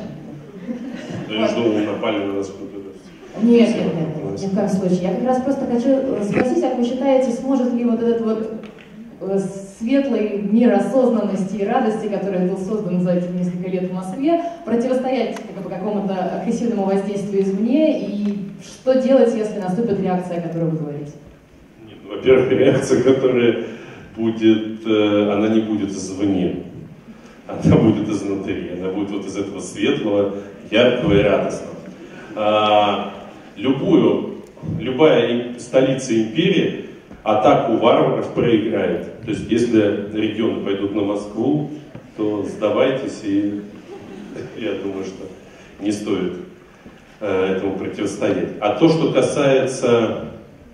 Я жду, вы напали на нас.
Нет, нет, нет, ни в коем случае. Я как раз просто хочу спросить, как вы считаете, сможет ли вот этот вот светлый мир осознанности и радости, который был создан за эти несколько лет в Москве, противостоять какому-то агрессивному воздействию извне, и что делать, если наступит реакция, о которой вы говорите?
Нет, во-первых, реакция, которая будет, она не будет извне, она будет изнутри, она будет вот из этого светлого, яркого и радостного. А, любую, любая столица империи атаку варваров проиграет. То есть, если регионы пойдут на Москву, то сдавайтесь, и я думаю, что не стоит э, этому противостоять. А то, что касается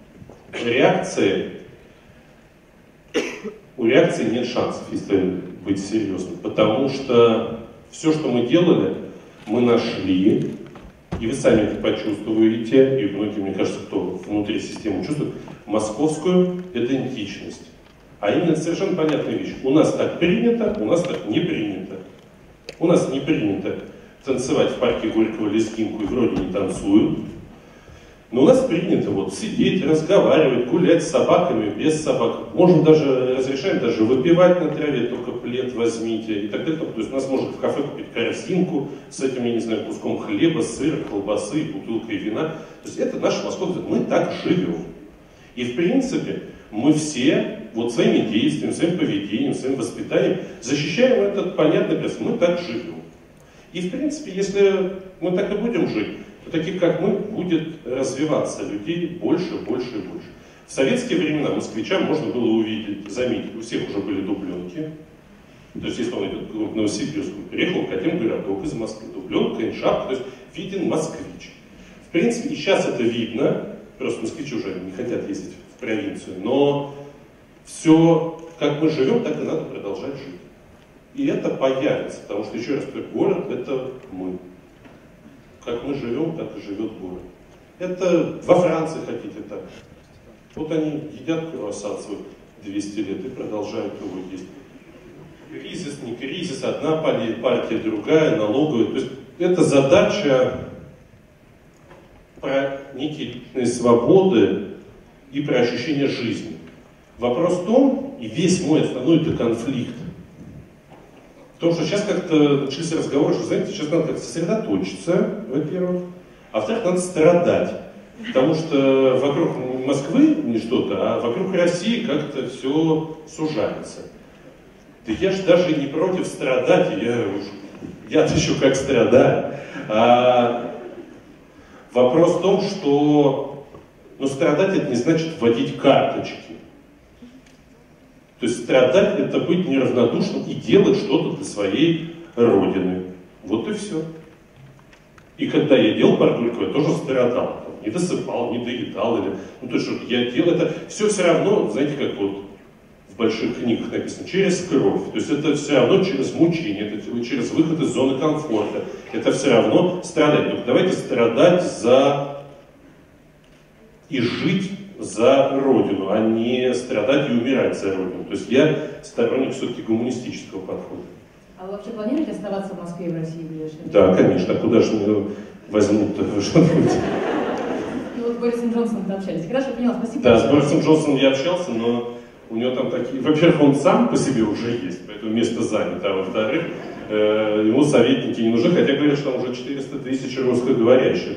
реакции, у реакции нет шансов, если быть серьезным. Потому что все, что мы делали, мы нашли. И вы сами это почувствуете, и многие, мне кажется, кто внутри системы чувствует, московскую идентичность. А именно совершенно понятная вещь. У нас так принято, у нас так не принято. У нас не принято танцевать в парке Горького лезгинку и вроде не танцуют. Но у нас принято вот сидеть, разговаривать, гулять с собаками, без собак. Можно даже, разрешаем даже выпивать на траве, только плед возьмите и так далее. То есть у нас можно в кафе купить корзинку с этим, я не знаю, куском хлеба, сыра, колбасы, бутылкой вина. То есть это наш московский, мы так живем. И в принципе мы все вот своими действиями, своим поведением, своим воспитанием защищаем этот понятный образ. Мы так живем. И в принципе, если мы так и будем жить, то таких, как мы, будет развиваться людей больше, больше и больше. В советские времена москвичам можно было увидеть, заметить, у всех уже были дубленки. То есть, если он идет в Новосибирск, приехал в один городок из Москвы, дубленка и шапка, то есть виден москвич. В принципе, и сейчас это видно, просто москвичи уже не хотят ездить в провинцию, но все, как мы живем, так и надо продолжать жить. И это появится, потому что, еще раз говорю, город — это мы. Как мы живем, так и живет город. Это во Франции хотите так. Вот они едят круассан свой двести лет и продолжают его есть. Кризис, не кризис, одна партия, другая, налоговая. То есть это задача про некие свободы и про ощущение жизни. Вопрос в том, и весь мой основной это конфликт, в том, что сейчас как-то начались разговоры, что, знаете, сейчас надо как-то сосредоточиться, во-первых, а во-вторых, надо страдать. Потому что вокруг Москвы не что-то, а вокруг России как-то все сужается. Да я же даже не против страдать, я уж, я-то еще как страдаю. А вопрос в том, что ну, страдать это не значит вводить карточки. То есть страдать это быть неравнодушным и делать что-то для своей родины. Вот и все. И когда я делал Баргулькова, я тоже страдал. Не досыпал, не доедал. Или, ну, то есть я делал это. Все все равно, знаете, как вот в больших книгах написано, через кровь. То есть это все равно через мучение, это через выход из зоны комфорта. Это все равно страдать. Только давайте страдать за и жить за Родину, а не страдать и умирать за Родину. То есть я сторонник все-таки гуманистического подхода.
А вы вообще планируете оставаться в Москве и в России в ближайшее время?
Да, конечно. А куда же меня возьмут-то?
Ну вот с Борисом Джонсоном общались. Хорошо, поняла, спасибо.
Да, с Борисом Джонсоном я общался, но у него там такие... Во-первых, он сам по себе уже есть, поэтому место занято. А во-вторых, э, ему советники не нужны, хотя говорят, что там уже четыреста тысяч русскоговорящих.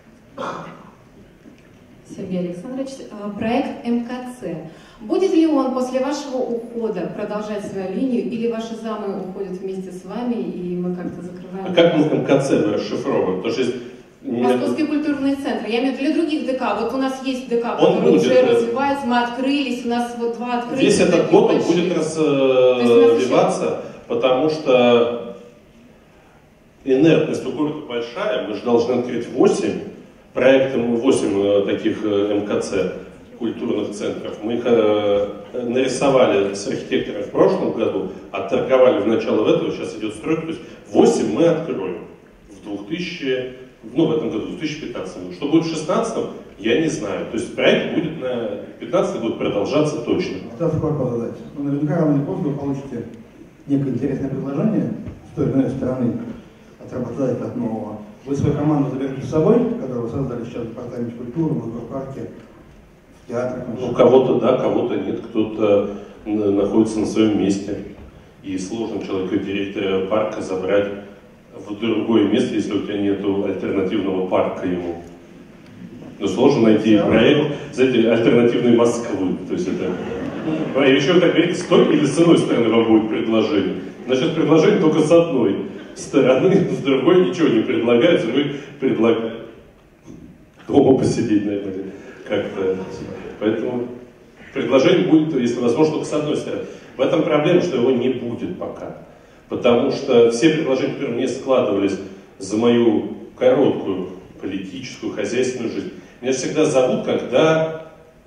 Сергей Александрович, проект эм ка цэ. Будет ли он после вашего ухода продолжать свою линию, или ваши замы уходят вместе с вами, и мы как-то закрываем...
А как мы эм ка цэ расшифровываем? Потому что есть...
Московский культурный центр. Я имею в виду для других ДК. Вот у нас есть ДК, который
будет,
уже развивается, мы открылись, у нас вот два открытия.
Весь этот год он будет развиваться, потому что инертность у города большая, мы же должны открыть восемь проектов, восемь таких эм ка цэ, культурных центров. Мы их э, нарисовали с архитектором в прошлом году, отторговали в начало этого, сейчас идет стройка. То есть восемь мы откроем в двухтысячном, ну в этом году, в две тысячи пятнадцатом году. Что будет в две тысячи шестнадцатом, я не знаю. То есть проект будет на две тысячи пятнадцатый год продолжаться точно.
Остался вопрос задать. Ну, наверняка рано или поздно вы получите некое интересное предложение с той или иной стороны от работодателя, от нового. Вы свою команду заберете с собой, которую вы создали сейчас в департаменте культуры, в аквапарке, в театрах?
У кого-то да, кого-то нет, кто-то находится на своем месте. И сложно человека, директора парка, забрать в другое место, если у тебя нет альтернативного парка ему. Но сложно найти проект, знаете, альтернативной Москвы. То есть это... А еще вы так говорите, с той или с иной стороны вам будет предложение. Значит, предложение только с одной стороны, с другой ничего не предлагает, с другой предлагает дома посидеть, наверное, как-то. Поэтому предложение будет, если возможно, только с одной стороны. В этом проблема, что его не будет пока. Потому что все предложения, которые мне складывались за мою короткую политическую, хозяйственную жизнь, меня всегда зовут, когда...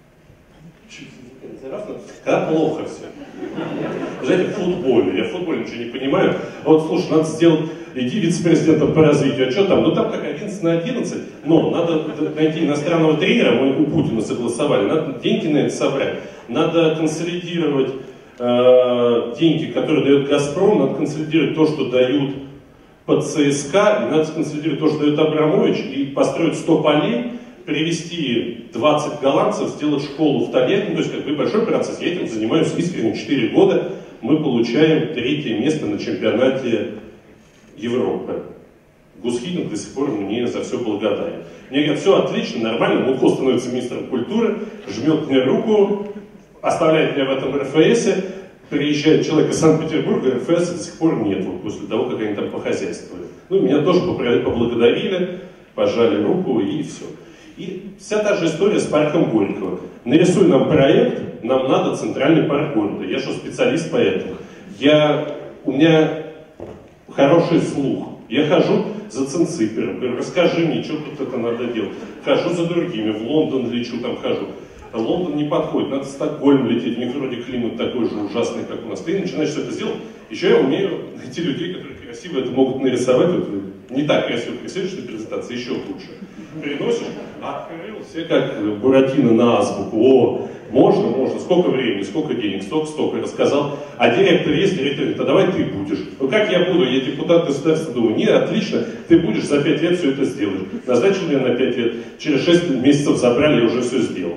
Когда плохо все. Вы знаете, в футболе. Я в футболе ничего не понимаю. А вот, слушай, надо сделать, иди вице-президентом по развитию, а что там? Ну там как одиннадцать на одиннадцать, но надо найти иностранного тренера, мы у Путина согласовали, надо деньги на это собрать, надо консолидировать э, деньги, которые дает Газпром, надо консолидировать то, что дают под ЦСКА, и надо консолидировать то, что дает Абрамович, и построить сто полей, привести двадцать голландцев, сделать школу в Тольятти, ну, то есть как бы большой процесс. Я этим занимаюсь искренне четыре года. Мы получаем третье место на чемпионате Европы. Гусхинин до сих пор мне за все благодарен. Мне говорят, все отлично, нормально, Мутко становится министром культуры, жмет мне руку, оставляет меня в этом эр эф эсе, приезжает человек из Санкт-Петербурга, эр эф эса до сих пор нет, вот после того, как они там похозяйствовали. Ну, меня тоже поблагодарили, пожали руку и все. И вся та же история с парком Горького. Нарисуй нам проект, нам надо центральный парк города. Я что, специалист по этому? Я, у меня хороший слух. Я хожу за Цинципером, говорю, расскажи мне, что тут это надо делать. Хожу за другими, в Лондон лечу, там хожу. А Лондон не подходит, надо в Стокгольм лететь, у них вроде климат такой же ужасный, как у нас. Ты начинаешь все это делать. Еще я умею найти людей, которые красиво это могут нарисовать. Вот, не так красиво рисуешь, что презентация еще лучше. Приносишь, открыл, все как Буратино на азбуку. О, можно, можно, сколько времени, сколько денег, столько, столько, рассказал. А директор есть, директор говорит, а давай ты будешь. Ну как я буду, я депутат государства, думаю, нет, отлично, ты будешь, за пять лет все это сделаешь. Назначил меня на пять лет, через шесть месяцев забрали, я уже все сделал.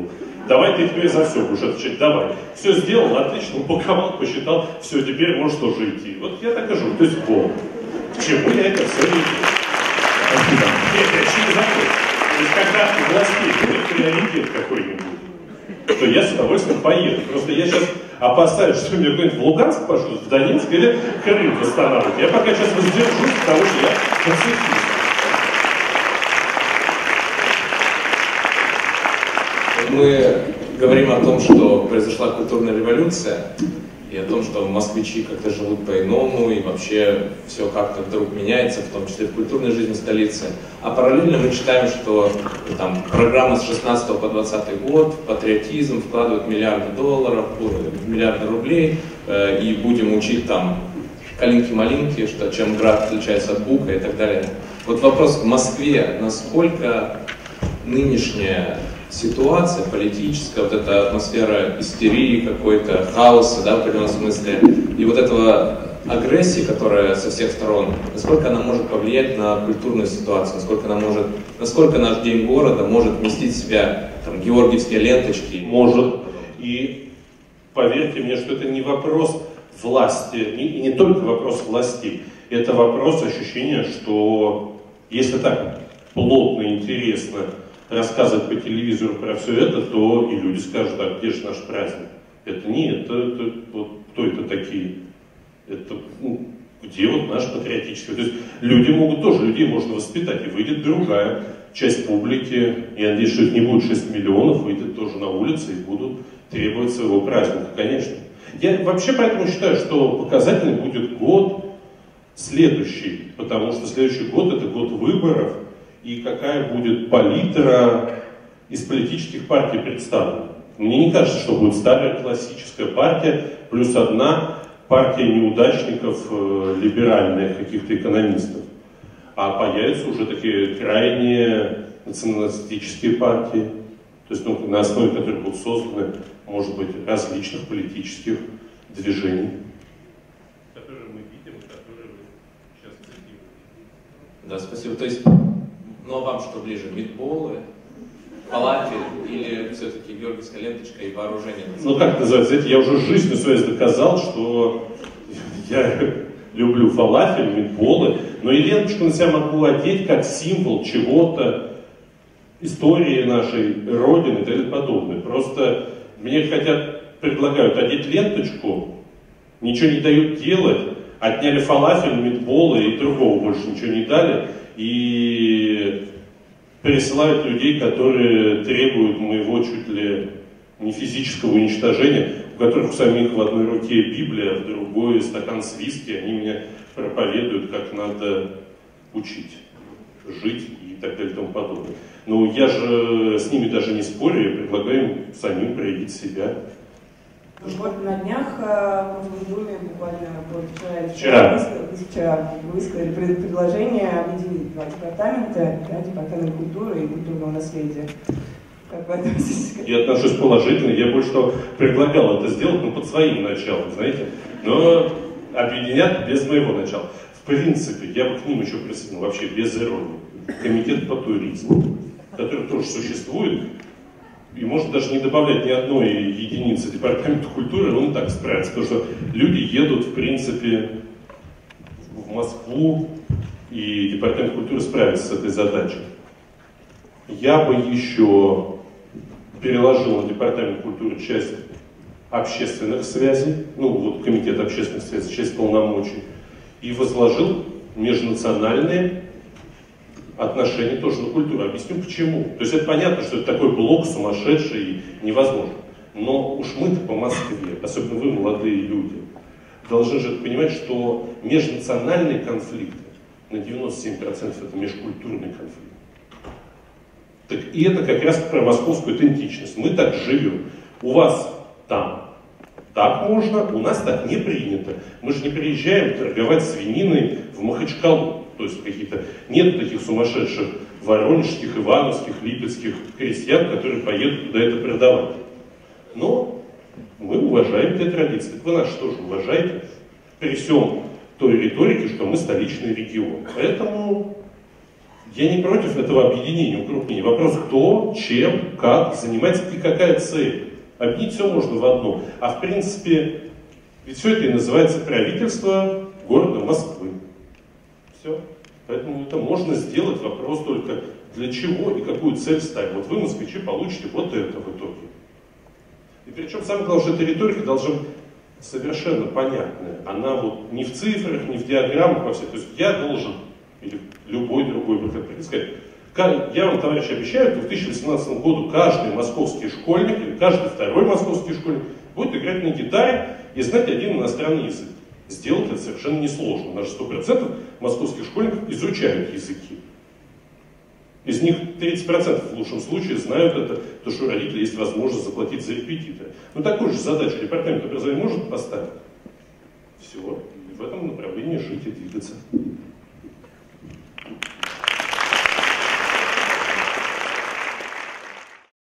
Давай ты теперь за все будешь отвечать, давай. Все сделал, отлично, упаковал, посчитал, все, теперь можешь тоже идти. Вот я так и живу, то есть вот. К чему я это все веду? Нет, я еще не забыл. То есть когда у властей будет приоритет какой-нибудь, то я с удовольствием поеду. Просто я сейчас опасаюсь, что мне кто-нибудь в Луганск пошлют, в Донецк или Крым восстанавливать. Я пока сейчас воздержусь, потому что я пацифист.
Мы говорим о том, что произошла культурная революция, и о том, что москвичи как-то живут по-иному, и вообще все как-то вдруг меняется, в том числе в культурной жизни столицы. А параллельно мы читаем, что там программа с шестнадцатого по двадцатый год, патриотизм, вкладывают миллиарды долларов, миллиарды рублей, э, и будем учить там калинки-малинки, что чем град отличается от бука и так далее. Вот вопрос: в Москве насколько нынешняя ситуация политическая, вот эта атмосфера истерии какой-то, хаоса, да, в определенном смысле, и вот этого агрессии, которая со всех сторон, насколько она может повлиять на культурную ситуацию, насколько она может, насколько наш день города может вместить в себя там георгиевские ленточки?
Может. И поверьте мне, что это не вопрос власти, и не только вопрос властей, это вопрос ощущения, что если так плотно, интересно рассказывать по телевизору про все это, то и люди скажут: а где же наш праздник? Это не это, это вот, кто это такие? Это ну, где вот наш патриотический? То есть люди могут тоже, людей можно воспитать, и выйдет другая часть публики, я надеюсь, что их не будет шесть миллионов, выйдет тоже на улицы и будут требовать своего праздника, конечно. Я вообще поэтому считаю, что показательный будет год следующий, потому что следующий год это год выборов, и какая будет палитра из политических партий представлена. Мне не кажется, что будет старая классическая партия, плюс одна партия неудачников, э, либеральных каких-то экономистов. А появятся уже такие крайние националистические партии, то есть ну, на основе которых будут созданы, может быть, различных политических движений, которые мы видим, которые вы сейчас цитируете.
Да, спасибо. То есть, ну а вам что ближе, митболы, фалафель или все-таки георгиевская ленточка и вооружение?
Ну как называется, знаете, я уже жизнью своей доказал, что я люблю фалафель, митболы, но и ленточку на себя могу одеть как символ чего-то, истории нашей Родины и так подобное. Просто мне хотят, предлагают одеть ленточку, ничего не дают делать, отняли фалафель, митболы и другого больше ничего не дали, и присылают людей, которые требуют моего чуть ли не физического уничтожения, у которых у самих в одной руке Библия, а в другой стакан с виски, они меня проповедуют, как надо учить, жить и так далее и тому подобное. Но я же с ними даже не спорю, я предлагаю им самим проявить себя.
Вот на днях в Госдуме буквально вчера,
вчера.
вчера высказали предложение объединить два департамента, да, департамент культуры и культурного наследия. Как вы относитесь?
Я отношусь положительно, я больше того предлагал это сделать, но под своим началом, знаете, но объединят без моего начала. В принципе, я бы к ним еще присоединил, вообще без иронии, комитет по туризму, который тоже существует, и может даже не добавлять ни одной единицы департамента культуры, он и так справится, потому что люди едут, в принципе, в Москву, и департамент культуры справится с этой задачей. Я бы еще переложил на департамент культуры часть общественных связей, ну вот комитет общественных связей, часть полномочий, и возложил межнациональные отношения тоже на культуру. Объясню почему. То есть это понятно, что это такой блок сумасшедший и невозможно. Но уж мы-то по Москве, особенно вы, молодые люди, должны же понимать, что межнациональные конфликты на девяносто семь процентов это межкультурный конфликт. Так, и это как раз про московскую идентичность. Мы так живем. У вас там так можно, у нас так не принято. Мы же не приезжаем торговать свининой в Махачкалу. То есть какие-то нет таких сумасшедших воронежских, ивановских, липецких крестьян, которые поедут туда это продавать. Но мы уважаем эти традиции. Так вы нас тоже уважаете при всем той риторике, что мы столичный регион. Поэтому Я не против этого объединения, укрупнения. Вопрос, кто, чем, как занимается и какая цель. Объединить все можно в одно. А в принципе, ведь все это и называется правительство города Москвы. Все. Поэтому это можно сделать, вопрос только для чего и какую цель ставить. Вот вы, москвичи, получите вот это в итоге. И причем самое главное, что эта риторика должна быть совершенно понятная. Она вот не в цифрах, не в диаграммах, во всех. То есть я должен, или любой другой выход сказать, я вам, товарищи, обещаю, к две тысячи восемнадцатому году каждый московский школьник или каждый второй московский школьник будет играть на гитаре и знать один иностранный язык. Сделать это совершенно несложно. Даже сто процентов московских школьников изучают языки. Из них тридцать процентов в лучшем случае знают это, то что у родителей есть возможность заплатить за репетитора. Но такую же задачу департамент образования может поставить. Все. И в этом направлении жить и двигаться.